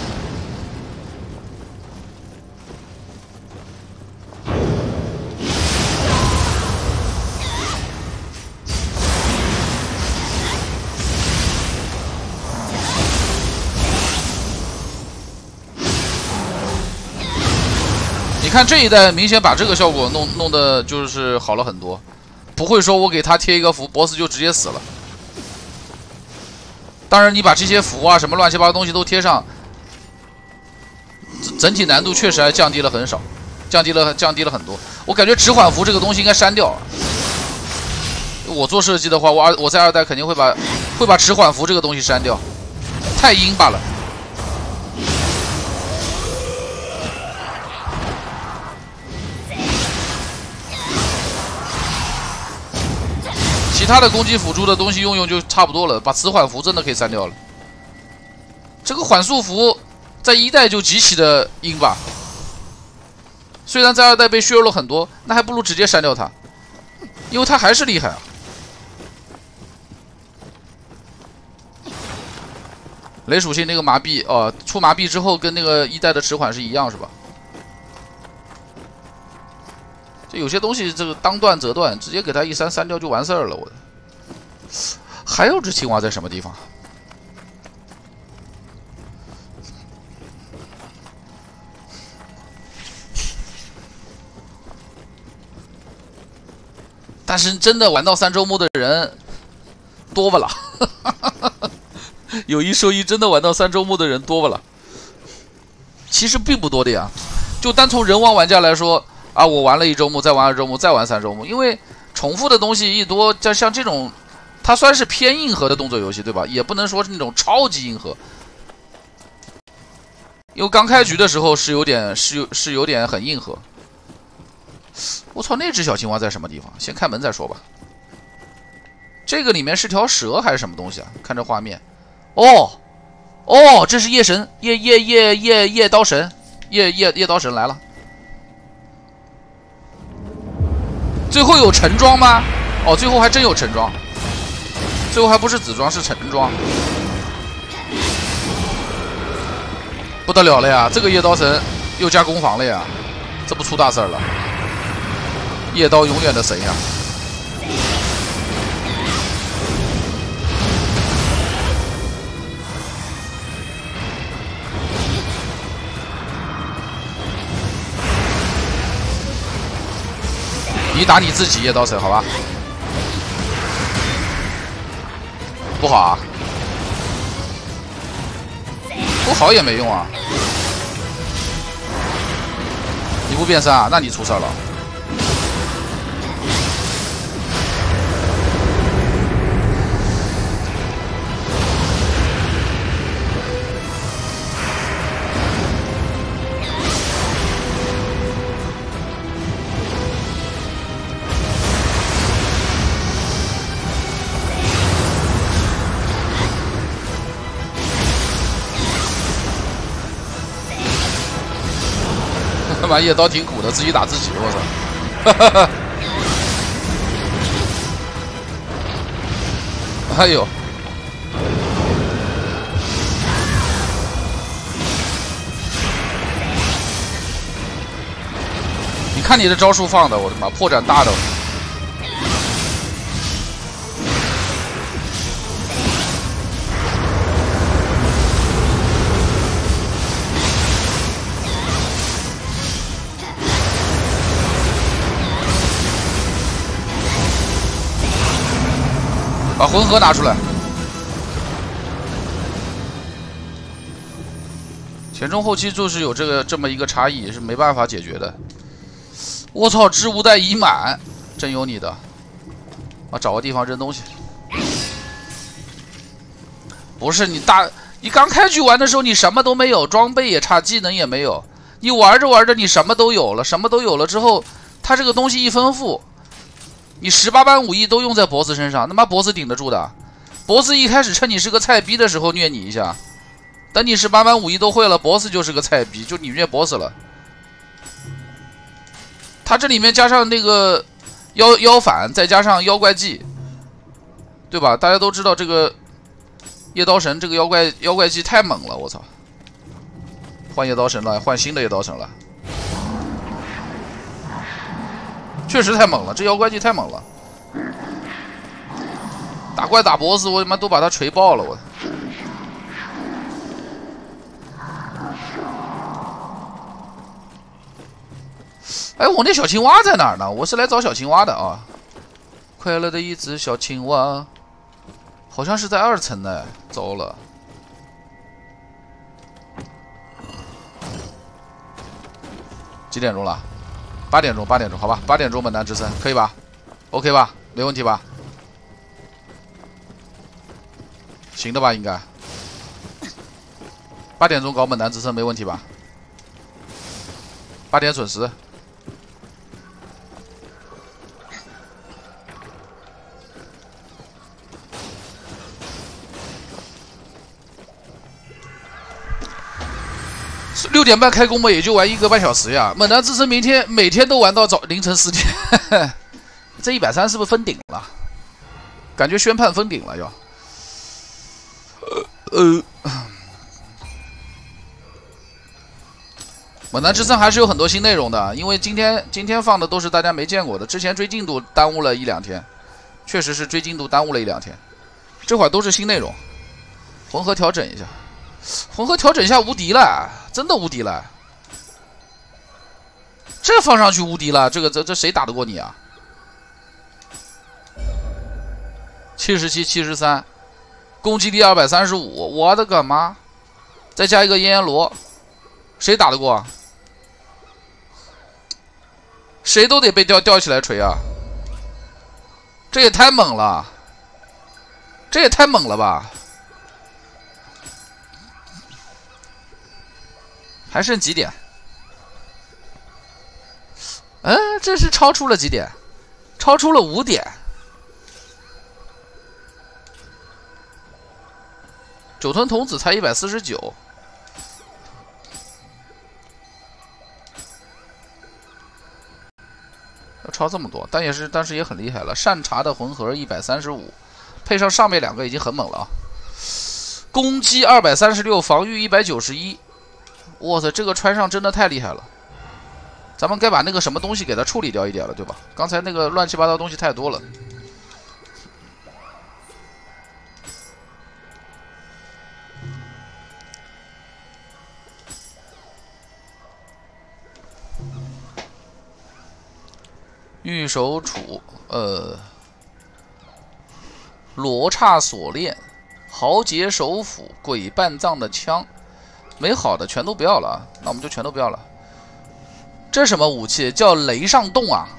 你看这一代明显把这个效果弄的就是好了很多，不会说我给他贴一个符 ，BOSS 就直接死了。当然，你把这些符啊什么乱七八糟东西都贴上，整体难度确实还降低了很少，降低了很多。我感觉迟缓符这个东西应该删掉。我做设计的话，我在2代肯定会把迟缓符这个东西删掉，太阴巴了。其他的攻击辅助的东西用就差不多了，把迟缓符真的可以删掉了。这个缓速符在1代就极其的阴吧，虽然在2代被削弱了很多，那还不如直接删掉它，因为它还是厉害啊。雷属性那个麻痹哦，出麻痹之后跟那个1代的迟缓是一样是吧？这有些东西这个当断则断，直接给它一删掉就完事儿了。我的，还有只青蛙在什么地方？但是真的玩到3周目的人多不啦？有一说一，真的玩到3周目的人多不啦？其实并不多的呀，就单从人王玩家来说。啊，我玩了1周目，再玩2周目，再玩3周目，因为重复的东西一多，像这种，它算是偏硬核的动作游戏，对吧？也不能说是那种超级硬核，因为刚开局的时候是有点很硬核。我操，那只小青蛙在什么地方？先开门再说吧。这个里面是条蛇还是什么东西啊？看这画面，哦，这是夜神，夜刀神，夜刀神来了。最后有橙装吗？哦，最后还真有橙装，最后还不是紫装，是橙装，不得了了呀！这个夜刀神又加攻防了呀，这不出大事了？夜刀永远的神呀！你打你自己，夜刀神，好吧？不好啊，不好也没用啊！你不变身啊？那你出事了。他妈夜刀挺苦的，自己打自己，我操！ 哎呦！你看你的招数放的，我的妈，破绽大的。把魂核拿出来。前中后期就是有这么一个差异，是没办法解决的。我操，织物袋已满，真有你的！啊，找个地方扔东西。不是你刚开局玩的时候，你什么都没有，装备也差，技能也没有。你玩着玩着，你什么都有了，什么都有了之后，它这个东西一丰富。你18般武艺都用在BOSS身上，他妈BOSS顶得住的。BOSS一开始趁你是个菜逼的时候虐你一下，等你18般武艺都会了，BOSS就是个菜逼，就你虐BOSS了。他这里面加上那个妖反，再加上妖怪技，对吧？大家都知道这个夜刀神这个妖怪技太猛了，我操！换夜刀神了，换新的夜刀神了。确实太猛了，这妖怪技太猛了。打怪打 BOSS， 我他妈都把他锤爆了，我。哎，我那小青蛙在哪儿呢？我是来找小青蛙的啊。快乐的一只小青蛙，好像是在2层呢。糟了。几点钟了？8点钟，8点钟，好吧，8点钟猛男之森，可以吧 ？OK 吧？没问题吧？行的吧？应该。8点钟搞猛男之森没问题吧？8点准时。6点半开工嘛，也就玩1个半小时呀。猛男之森明天每天都玩到凌晨4点，这130是不是封顶了？感觉宣判封顶了要。猛男之森还是有很多新内容的，因为今天放的都是大家没见过的，之前追进度耽误了1、2天，确实是追进度耽误了1、2天，这会儿都是新内容，混合调整一下。混合调整一下无敌了，真的无敌了。这放上去无敌了，这谁打得过你啊？77、73，攻击力235，我的个妈！再加一个炎罗，谁打得过啊？谁都得被吊起来锤啊！这也太猛了，这也太猛了吧！还剩几点？这是超出了几点？超出了5点。9吞童子才149，要超这么多，但是也很厉害了。善茶的魂核135，配上上面2个已经很猛了啊！攻击236，防御191。哇塞，这个穿上真的太厉害了！咱们该把那个什么东西给它处理掉一点了，对吧？刚才那个乱七八糟东西太多了。玉手杵，罗刹锁链，豪杰手斧，鬼半藏的枪。没好的全都不要了，那我们就全都不要了。这什么武器？叫雷上洞啊！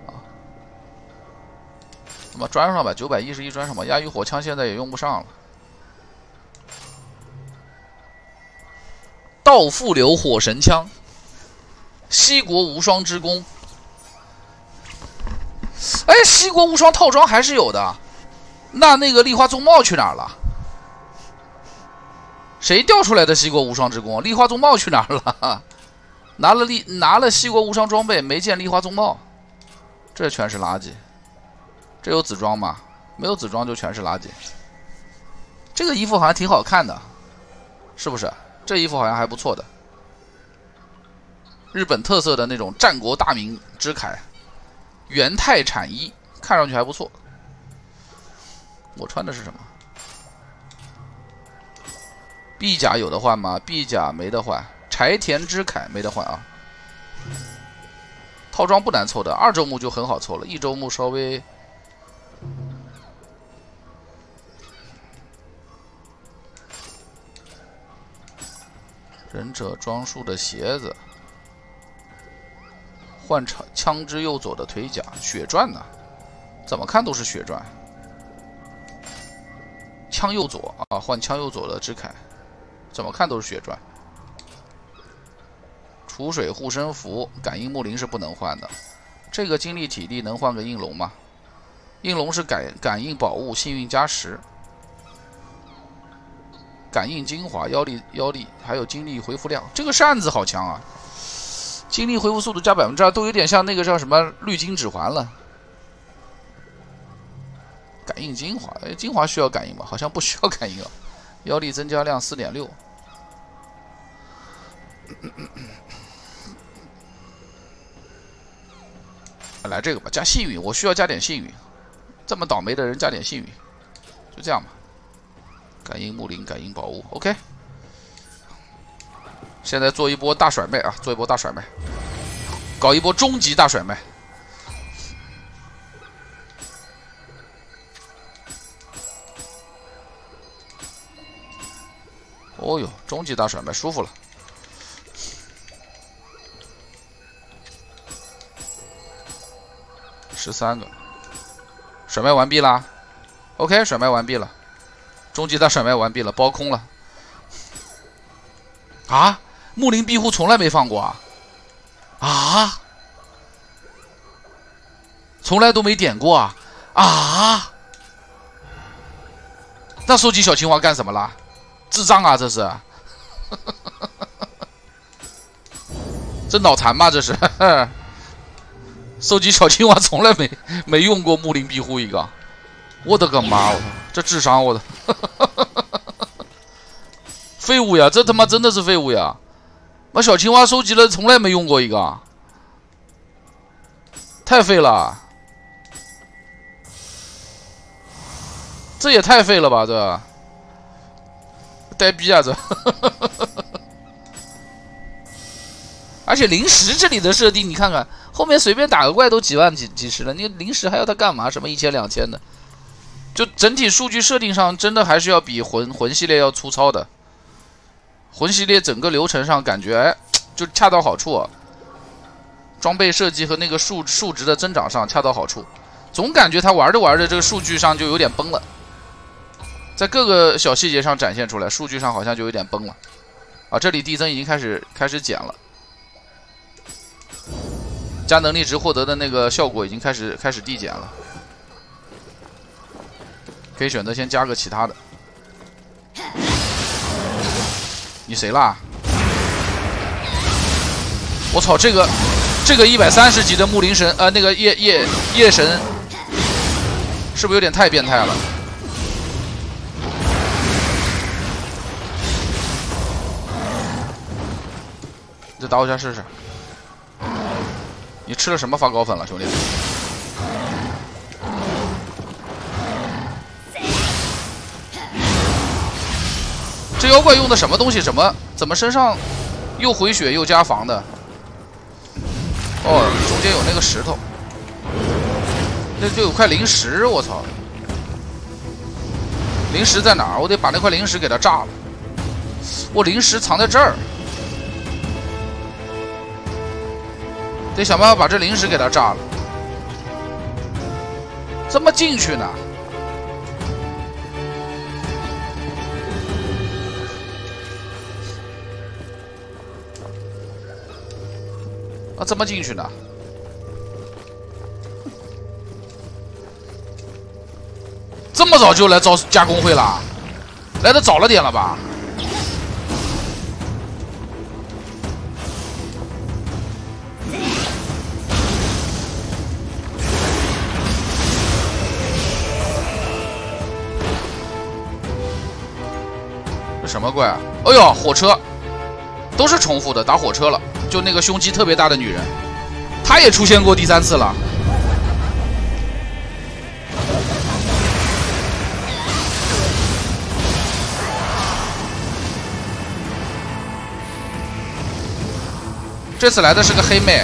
那么专上吧，911专上吧。压鱼火枪现在也用不上了。道复流火神枪，西国无双之弓。哎，西国无双套装还是有的。那个丽花宗茂去哪儿了？谁调出来的西国无双之弓？丽花宗茂去哪儿了？拿了西国无双装备，没见丽花宗茂。 这全是垃圾。这有紫装吗？没有紫装就全是垃圾。这个衣服好像挺好看的，是不是？这衣服好像还不错的，日本特色的那种战国大名之铠，元太产衣，看上去还不错。我穿的是什么？臂甲有的换吗？臂甲没得换。柴田之铠没得换啊。套装不难凑的，2周目就很好凑了，1周目稍微。忍者装束的鞋子，换枪之右左的腿甲，血钻呢？怎么看都是血钻。枪右左啊，换枪右左的之铠，怎么看都是血钻。储水护身符，感应木灵是不能换的。这个精力体力能换个应龙吗？应龙是感应宝物，幸运加10。感应精华，妖力，还有精力回复量。这个扇子好强啊！精力恢复速度加2%，都有点像那个叫什么绿金指环了。感应精华，哎，精华需要感应吗？好像不需要感应啊。妖力增加量4.6。来这个吧，加幸运，我需要加点幸运。这么倒霉的人加点幸运，就这样吧。感应木灵，感应宝物 ，OK。现在做一波大甩卖啊！做一波大甩卖，搞一波终极大甩卖。哦呦，终极大甩卖，舒服了。13个，甩卖完毕啦。OK， 甩卖完毕了。终极大甩卖完毕了，包空了。啊，木灵庇护从来没放过啊！啊，从来都没点过啊！啊，那收集小青蛙干什么啦？智障啊，这是！这脑残吗？这是！收集小青蛙从来没用过木灵庇护一个。我的个妈！我操，这智商，我的废物呀！这他妈真的是废物呀！把小青蛙收集了，从来没用过一个，太废了！这也太废了吧！这呆逼啊！这，而且零食这里的设定，你看看后面随便打个怪都几万几十了，你零食还要它干嘛？什么1000、2000的？就整体数据设定上，真的还是要比魂系列要粗糙的。魂系列整个流程上感觉，哎，就恰到好处啊。装备设计和那个数值的增长上恰到好处，总感觉它玩着玩着这个数据上就有点崩了，在各个小细节上展现出来，数据上好像就有点崩了。啊，这里递增已经开始减了，加能力值获得的那个效果已经开始递减了。可以选择先加个其他的。你谁啦？我操，这个130级的木灵神，那个夜神，是不是有点太变态了？再打我一下试试。你吃了什么发高粉了，兄弟？这妖怪用的什么东西？怎么身上又回血又加防的？哦，中间有那个石头，那就有块灵石，我操！灵石在哪儿？我得把那块灵石给它炸了。我灵石藏在这儿，得想办法把这灵石给它炸了。怎么进去呢？啊，怎么进去呢？这么早就来加工会了，来的早了点了吧？ 什么怪啊？哎呦，火车，都是重复的，打火车了。就那个胸肌特别大的女人，她也出现过第3次了。这次来的是个黑妹。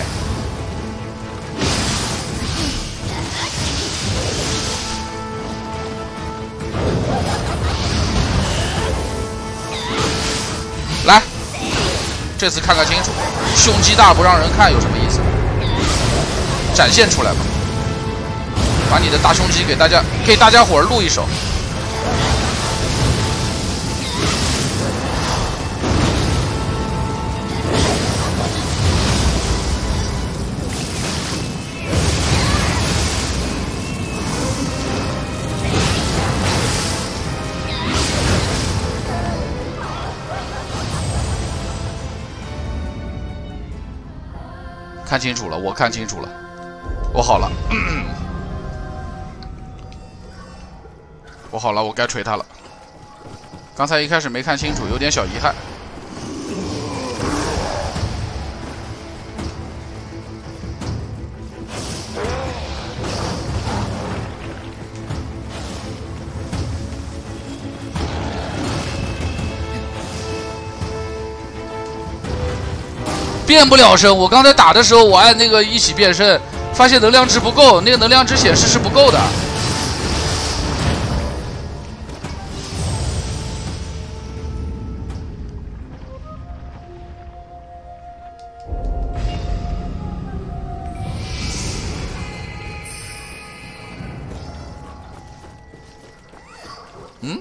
来，这次看看清楚，胸肌大不让人看有什么意思？展现出来吧，把你的大胸肌给大家伙儿录一手。看清楚了，我看清楚了，我好了，我好了，我该锤他了。刚才一开始没看清楚，有点小遗憾。变不了身，我刚才打的时候，我按那个一起变身，发现能量值不够，那个能量值显示是不够的。嗯？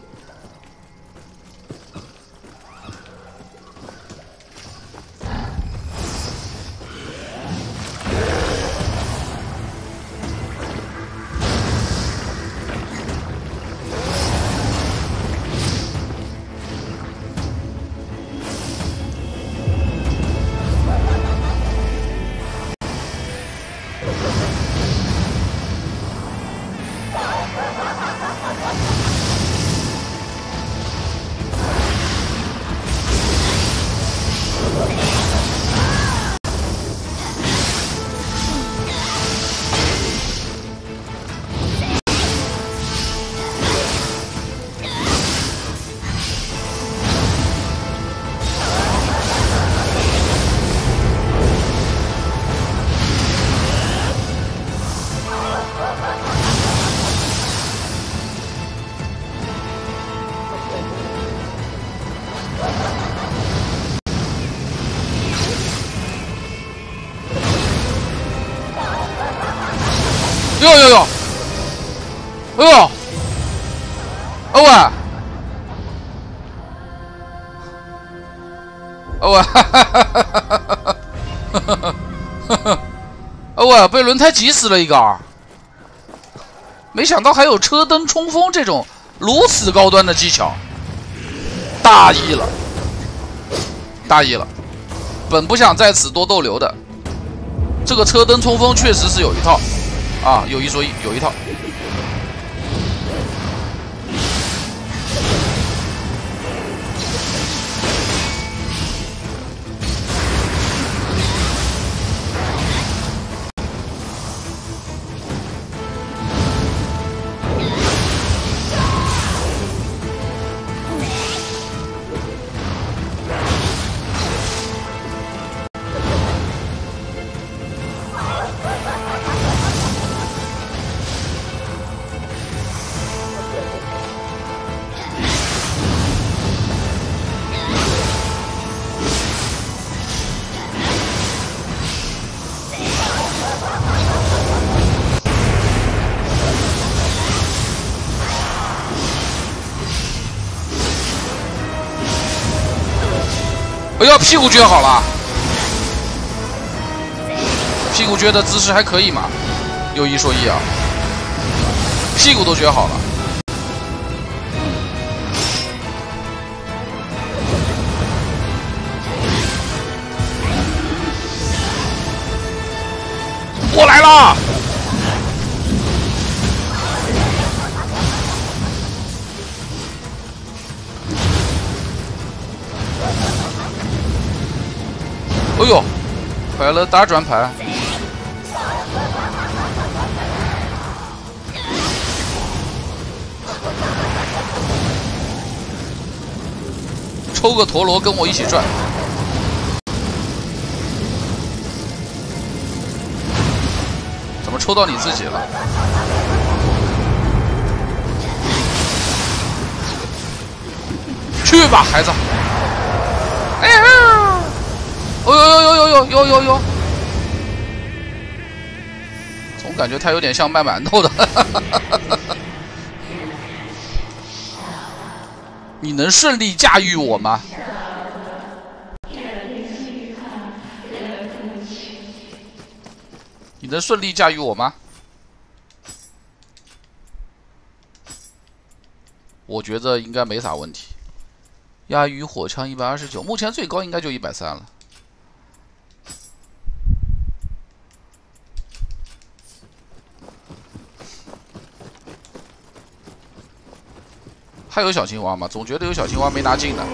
呦呦呦！哎呦！哦喂！哦喂！哈哈哈哈哈哈！哦喂！被轮胎挤死了一个！没想到还有车灯冲锋这种如此高端的技巧，大意了，大意了！本不想在此多逗留的，这个车灯冲锋确实是有一套。啊，有一说一，有一套。哎呦，屁股撅好了，屁股撅的姿势还可以嘛，有一说一啊，屁股都撅好了。我来了！ 快乐大转盘。抽个陀螺跟我一起转。怎么抽到你自己了？去吧，孩子！哎呀！哦呦！总感觉他有点像卖馒头的。你能顺利驾驭我吗？你能顺利驾驭我吗？我觉得应该没啥问题。亚鱼火枪129，目前最高应该就130了。还有小青蛙吗？总觉得有小青蛙没拿进呢。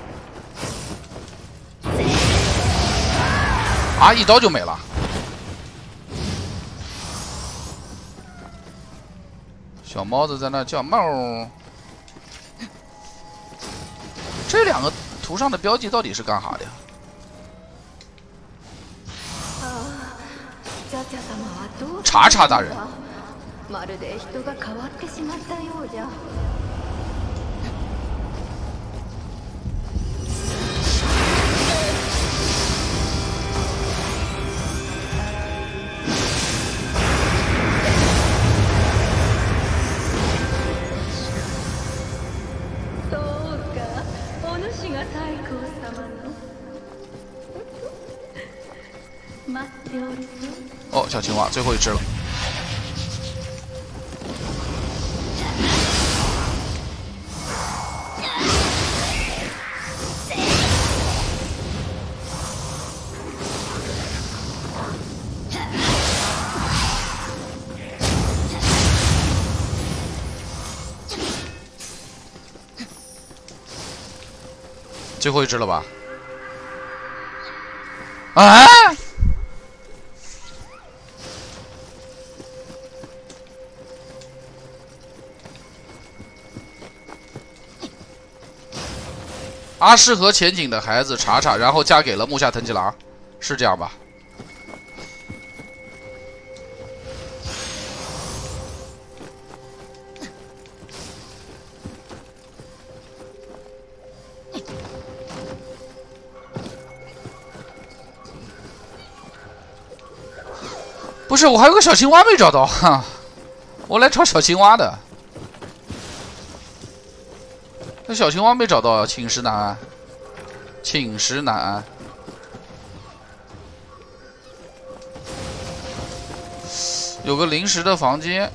啊！一刀就没了。小猫子在那叫猫。这两个图上的标记到底是干啥的呀？查查大人。哦，小青蛙最后一只了。最后一只了吧？啊！阿诗和前景的孩子查查，然后嫁给了木下藤吉郎，是这样吧？不是，我还有个小青蛙没找到，哈，我来找小青蛙的。那小青蛙没找到，寝食难安，寝食难安。有个临时的房间，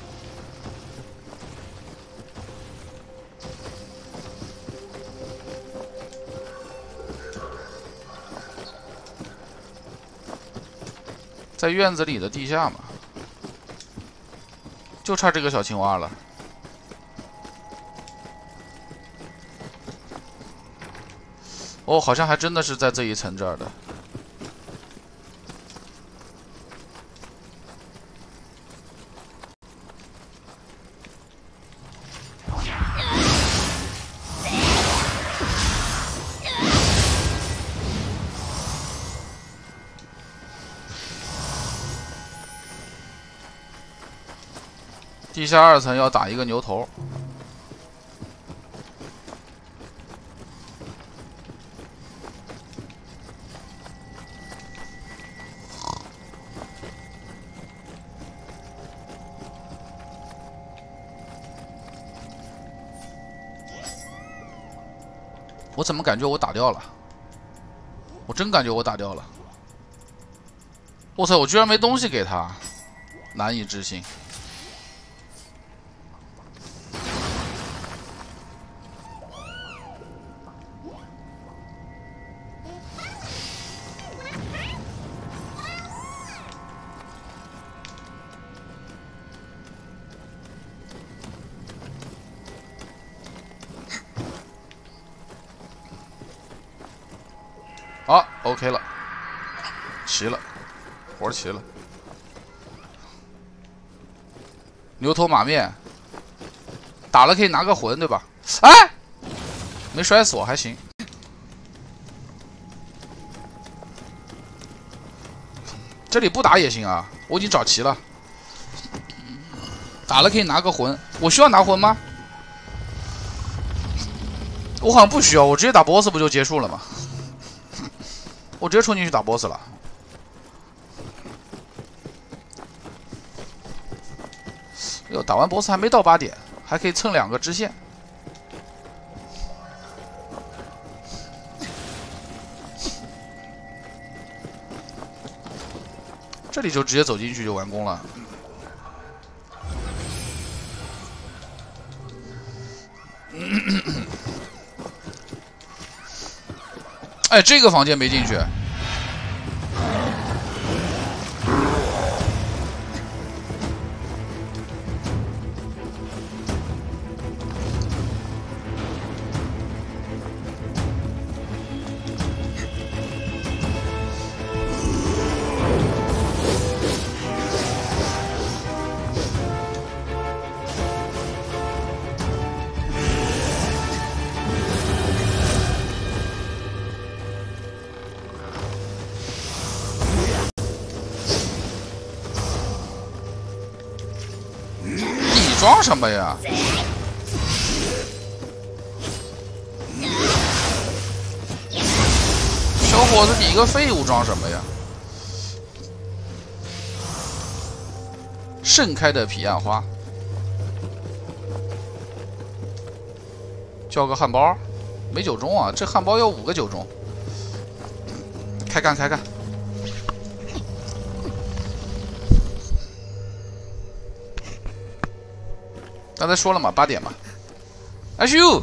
在院子里的地下嘛，就差这个小青蛙了。哦，好像还真的是在这一层这儿的。地下2层要打一个牛头。我怎么感觉我打掉了？我真感觉我打掉了。我操！我居然没东西给他，难以置信。好 ，OK 了，齐了。 活齐了。牛头马面，打了可以拿个魂，对吧？哎，没摔死我还行。这里不打也行啊，我已经找齐了。打了可以拿个魂，我需要拿魂吗？我好像不需要，我直接打 BOSS 不就结束了吗？我直接冲进去打 BOSS 了。哟，打完 BOSS 还没到8点，还可以蹭2个支线。这里就直接走进去就完工了。哎，这个房间没进去。装什么呀？小伙子，你一个废物装什么呀？盛开的彼岸花，叫个汉堡，没酒盅啊？这汉堡要5个酒盅。开干，开干！刚才说了嘛，8点嘛。阿修。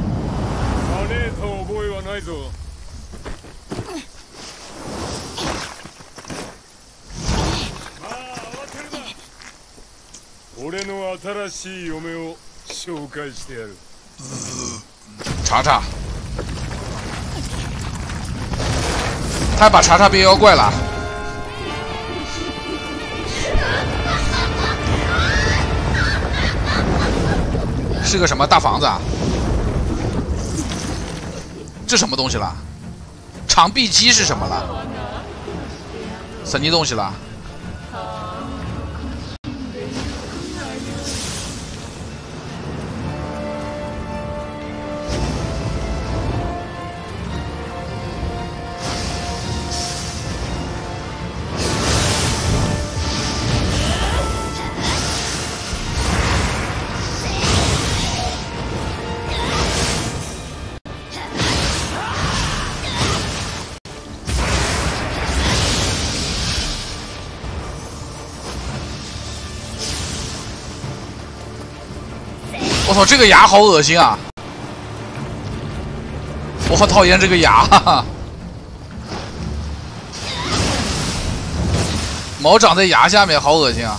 查查，他把查查变妖怪了。是个什么大房子啊？这什么东西了？长臂鸡是什么了？什么东西了？我操，这个牙好恶心啊！我好讨厌这个牙，哈哈。毛长在牙下面，好恶心啊！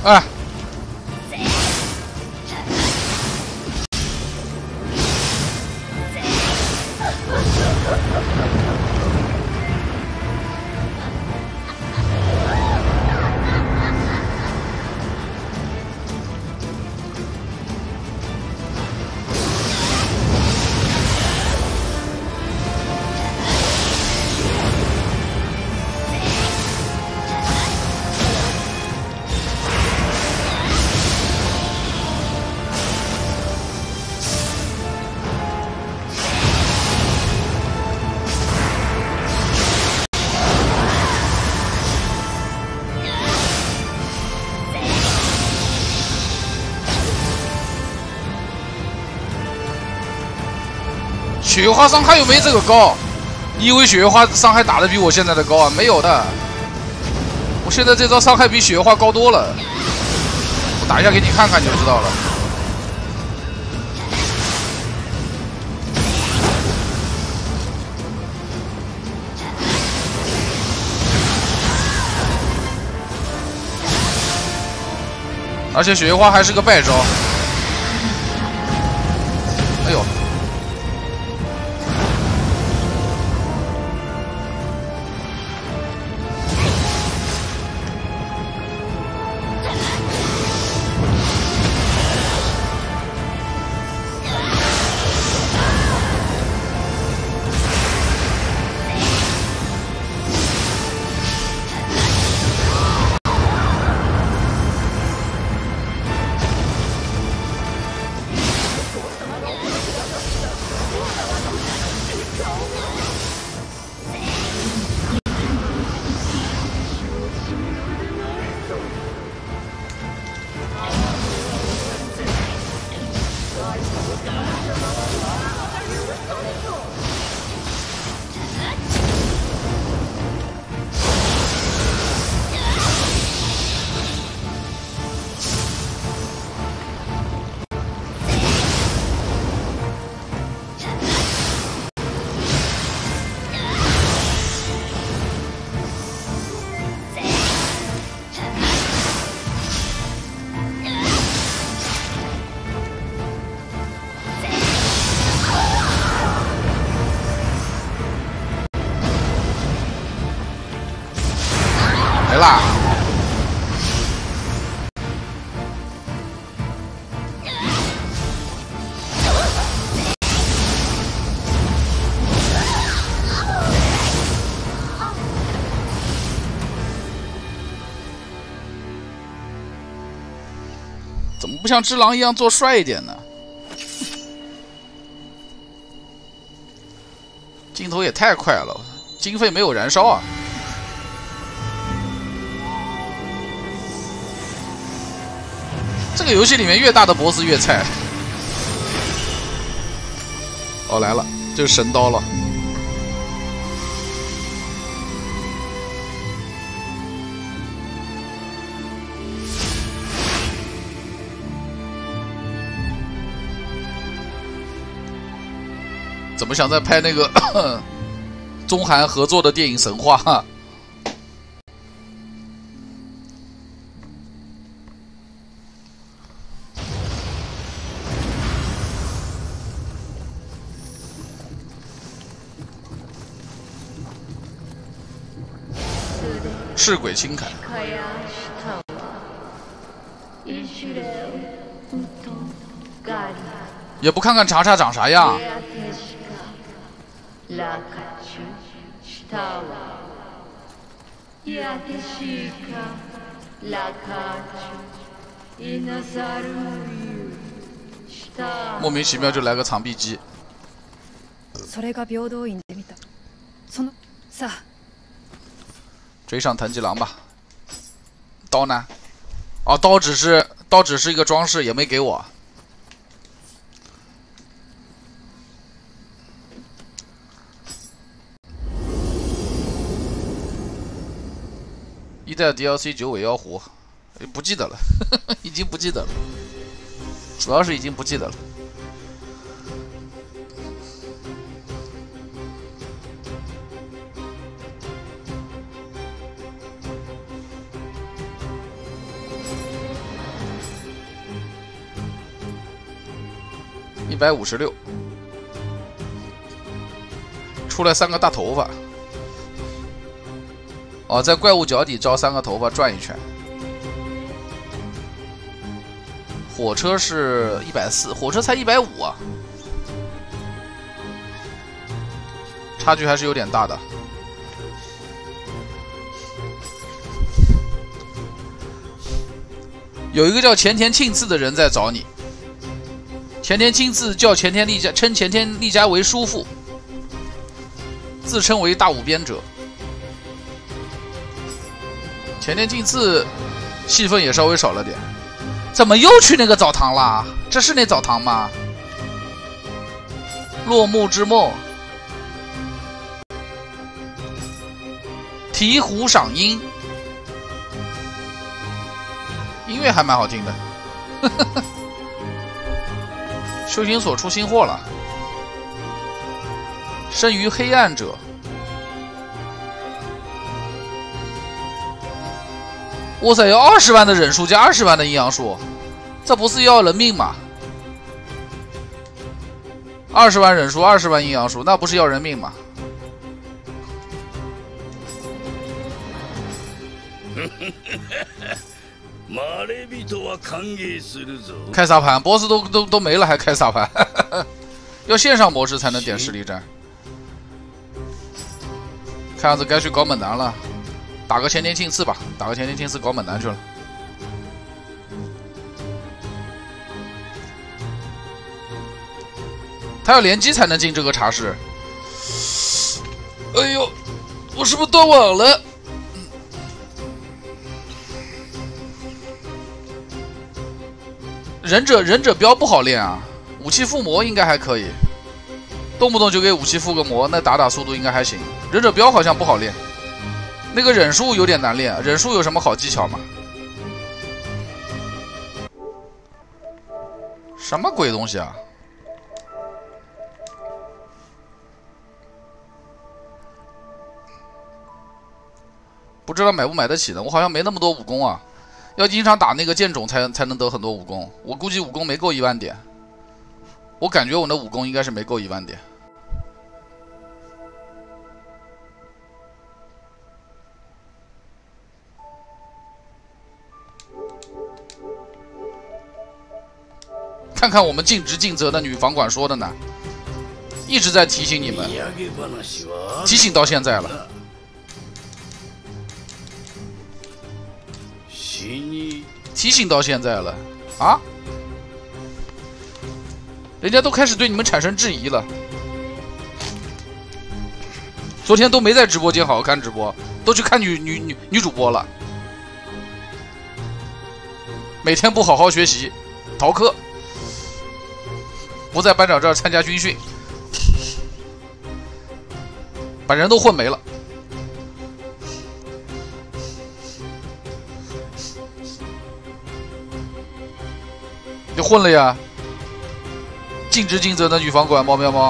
哎。雪月花伤害又没这个高，你以为雪月花伤害打的比我现在的高啊？没有的，我现在这招伤害比雪月花高多了。我打一下给你看看你就知道了。而且雪月花还是个败招。哎呦！ 没啦。怎么不像只狼一样做帅一点呢？镜头也太快了，经费没有燃烧啊！ 这个游戏里面越大的 BOSS 越菜。哦，来了，就是神刀了。怎么想再拍那个中韩合作的电影《神话》？赤鬼轻砍，也不看看查查长啥样。莫名其妙就来个长臂击。追上藤吉郎吧。刀呢？哦，刀只是一个装饰，也没给我。一代 DLC 九尾妖狐，不记得了，已经不记得了，主要是已经不记得了。 156，出来3个大头发。哦，在怪物脚底招3个头发转一圈。火车是140，火车才150啊，差距还是有点大的。有一个叫前田庆次的人在找你。前田庆次叫前田利家，称前田利家为叔父，自称为大五边者。前田庆次戏份也稍微少了点。怎么又去那个澡堂啦？这是那澡堂吗？落幕之梦，醍醐赏樱，音乐还蛮好听的。修行所出新货了，生于黑暗者。哇塞，要20万的忍术加20万的阴阳术，这不是要人命吗？20万忍术，20万阴阳术，那不是要人命吗？开啥盘 ？BOSS 都没了，还开啥盘？要线上模式才能点实力战。看样子该去搞猛男了。打个前田庆次吧，打个前田庆次搞猛男去了。他要联机才能进这个茶室。哎呦，我是不是断网了？忍者镖不好练啊，武器附魔应该还可以，动不动就给武器附个魔，那打速度应该还行。忍者镖好像不好练。那个忍术有点难练，忍术有什么好技巧吗？什么鬼东西啊！不知道买不买得起呢？我好像没那么多武功啊，要经常打那个剑种才能得很多武功。我估计武功没够1万点，我感觉我的武功应该是没够1万点。看看我们尽职尽责的女房管说的呢，一直在提醒你们，提醒到现在了。提醒到现在了啊！人家都开始对你们产生质疑了。昨天都没在直播间好好看直播，都去看女主播了。每天不好好学习，逃课。不在班长这儿参加军训，把人都混没了。你混了呀！尽职尽责的女房管猫喵猫，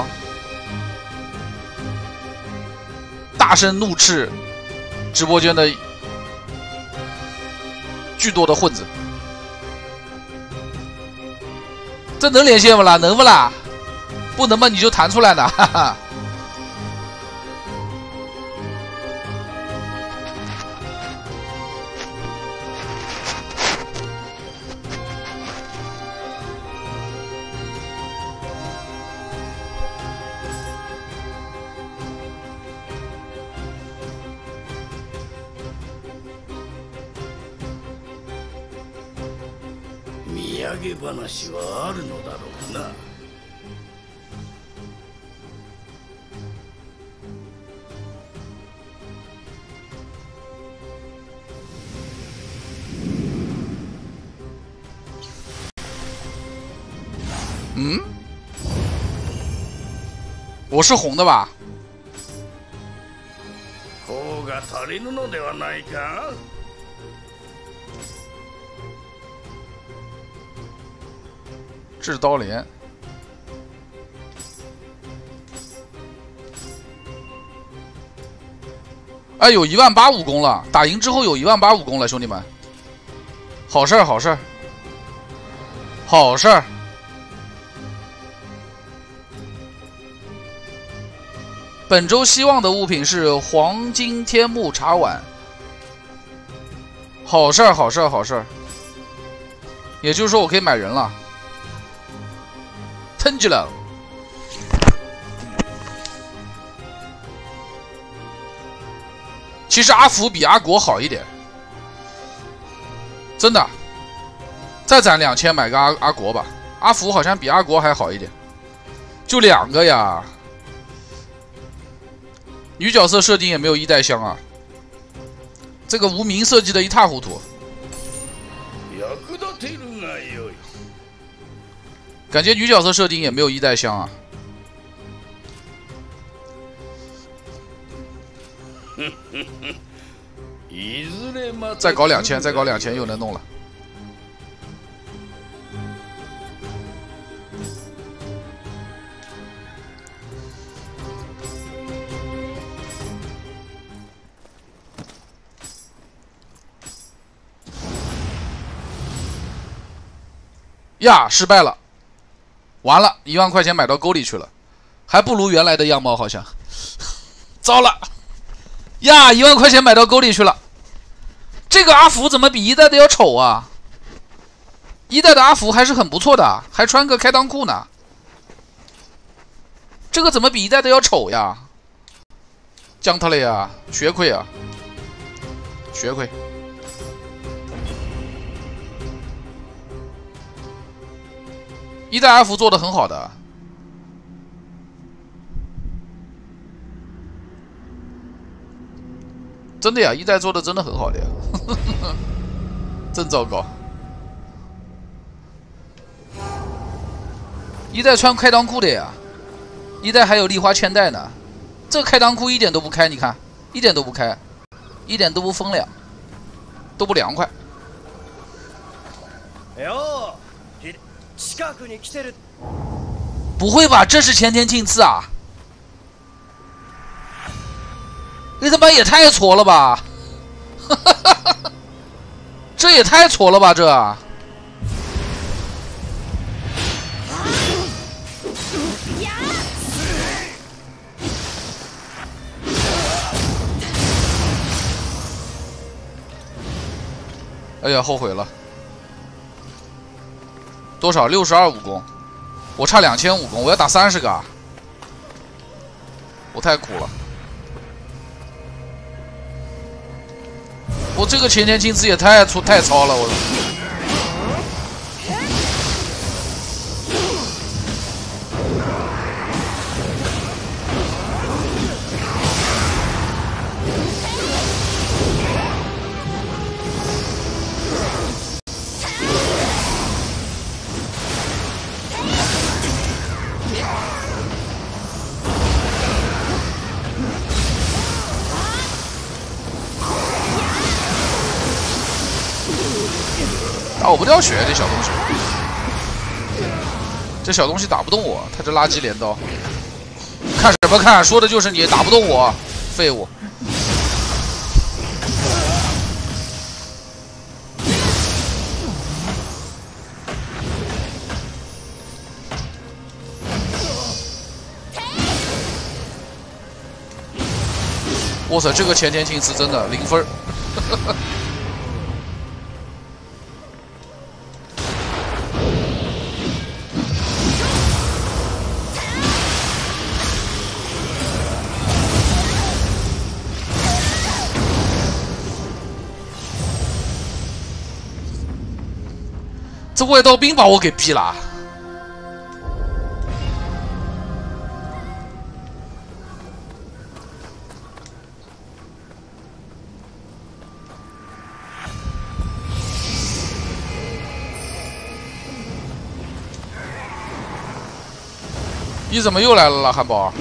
大声怒斥直播间的巨多的混子。这能连线不啦？能不啦？不能嘛你就弹出来呢，哈哈。 土産話はあるのだろうな。 嗯，我是红的吧？ 方が足りぬのではないか。 制刀连，哎，有18000武功了！打赢之后有18000武功了，兄弟们，好事儿，好事儿，好事儿！ 本周希望的物品是黄金天幕茶碗，好事儿，好事儿，好事儿。也就是说，我可以买人了。腾起了。其实阿福比阿国好一点，真的。再攒2000买个阿国吧，阿福好像比阿国还好一点。就2个呀。女角色设定也没有1代香啊，这个无名设计的一塌糊涂。感觉女角色设定也没有1代香啊。再搞2000，再搞2000又能弄了。呀，失败了，完了，1万块钱买到沟里去了，还不如原来的样貌，好像，糟了，呀，1万块钱买到沟里去了，这个阿福怎么比1代的要丑啊？1代的阿福还是很不错的，还穿个开裆裤呢，这个怎么比1代的要丑呀？将他了呀，血亏啊，血亏。1代阿福做的很好的，真的呀，1代做的真的很好的呀，真糟糕。1代穿开裆裤的呀，1代还有丽花千代呢，这开裆裤一点都不开，你看，一点都不开，一点都不风凉，都不凉快。不会吧？这是前田庆次啊！这他妈也太挫了吧！这也太挫了吧！这，哎呀，后悔了。多少？62武功，我差2000武功，我要打30个，我太苦了。我这个前田庆次也太糙了，我。打我不掉血，这小东西，这小东西打不动我，他这垃圾镰刀，看什么看？说的就是你打不动我，废物。哇塞，这个前田庆次真的0分。这外道兵把我给逼了。你怎么又来了啦，汉堡？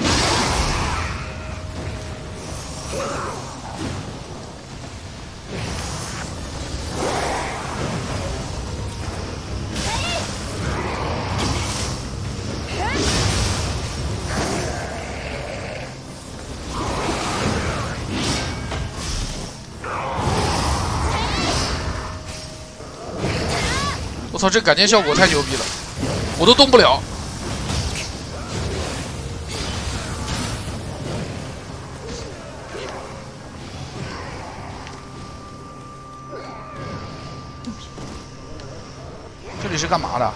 我操，这感电效果太牛逼了，我都动不了。 这里是干嘛的？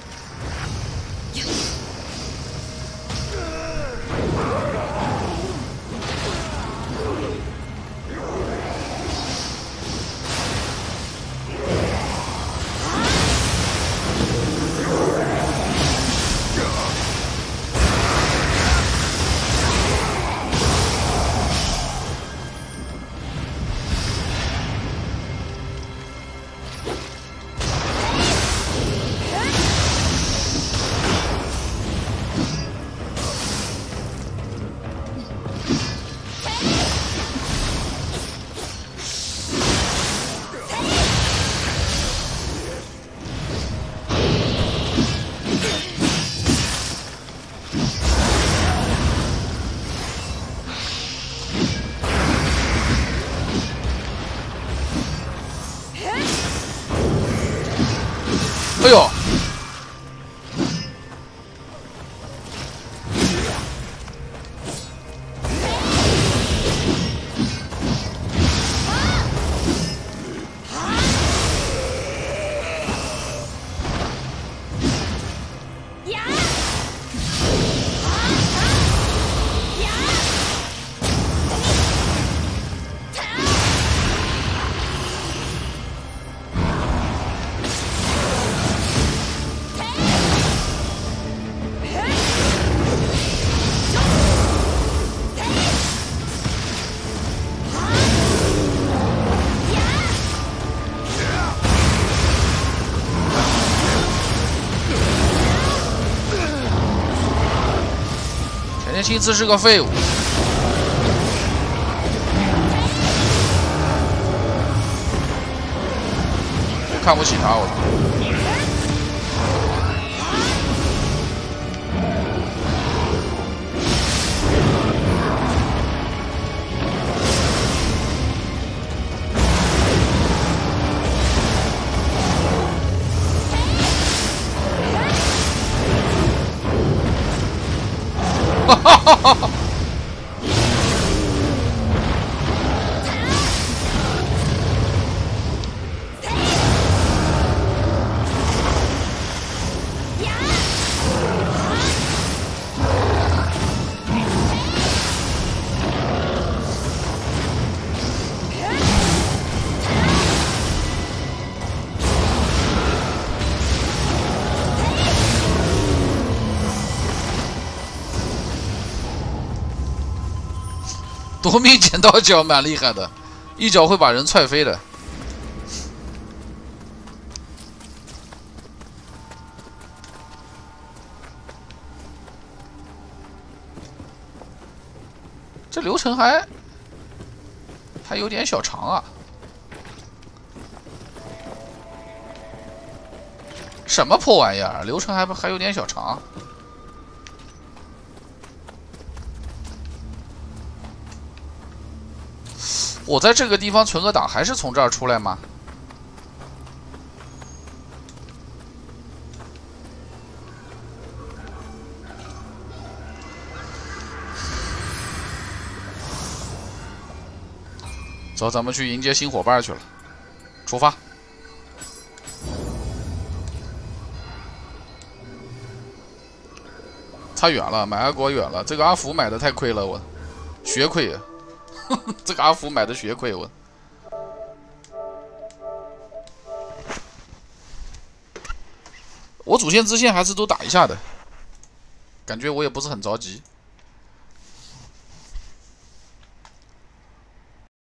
哎呦！前田青次是个废物。我看不起他，我操！哈哈哈哈哈！夺命剪刀脚蛮厉害的，一脚会把人踹飞的。这流程还有点小长啊！什么破玩意儿？流程还有点小长。我在这个地方存个档，还是从这儿出来吗？走，咱们去迎接新伙伴去了，出发！差远了，买阿国远了，这个阿福买的太亏了，我血亏啊！这个阿福买的血亏，我主线支线还是都打一下的，感觉我也不是很着急。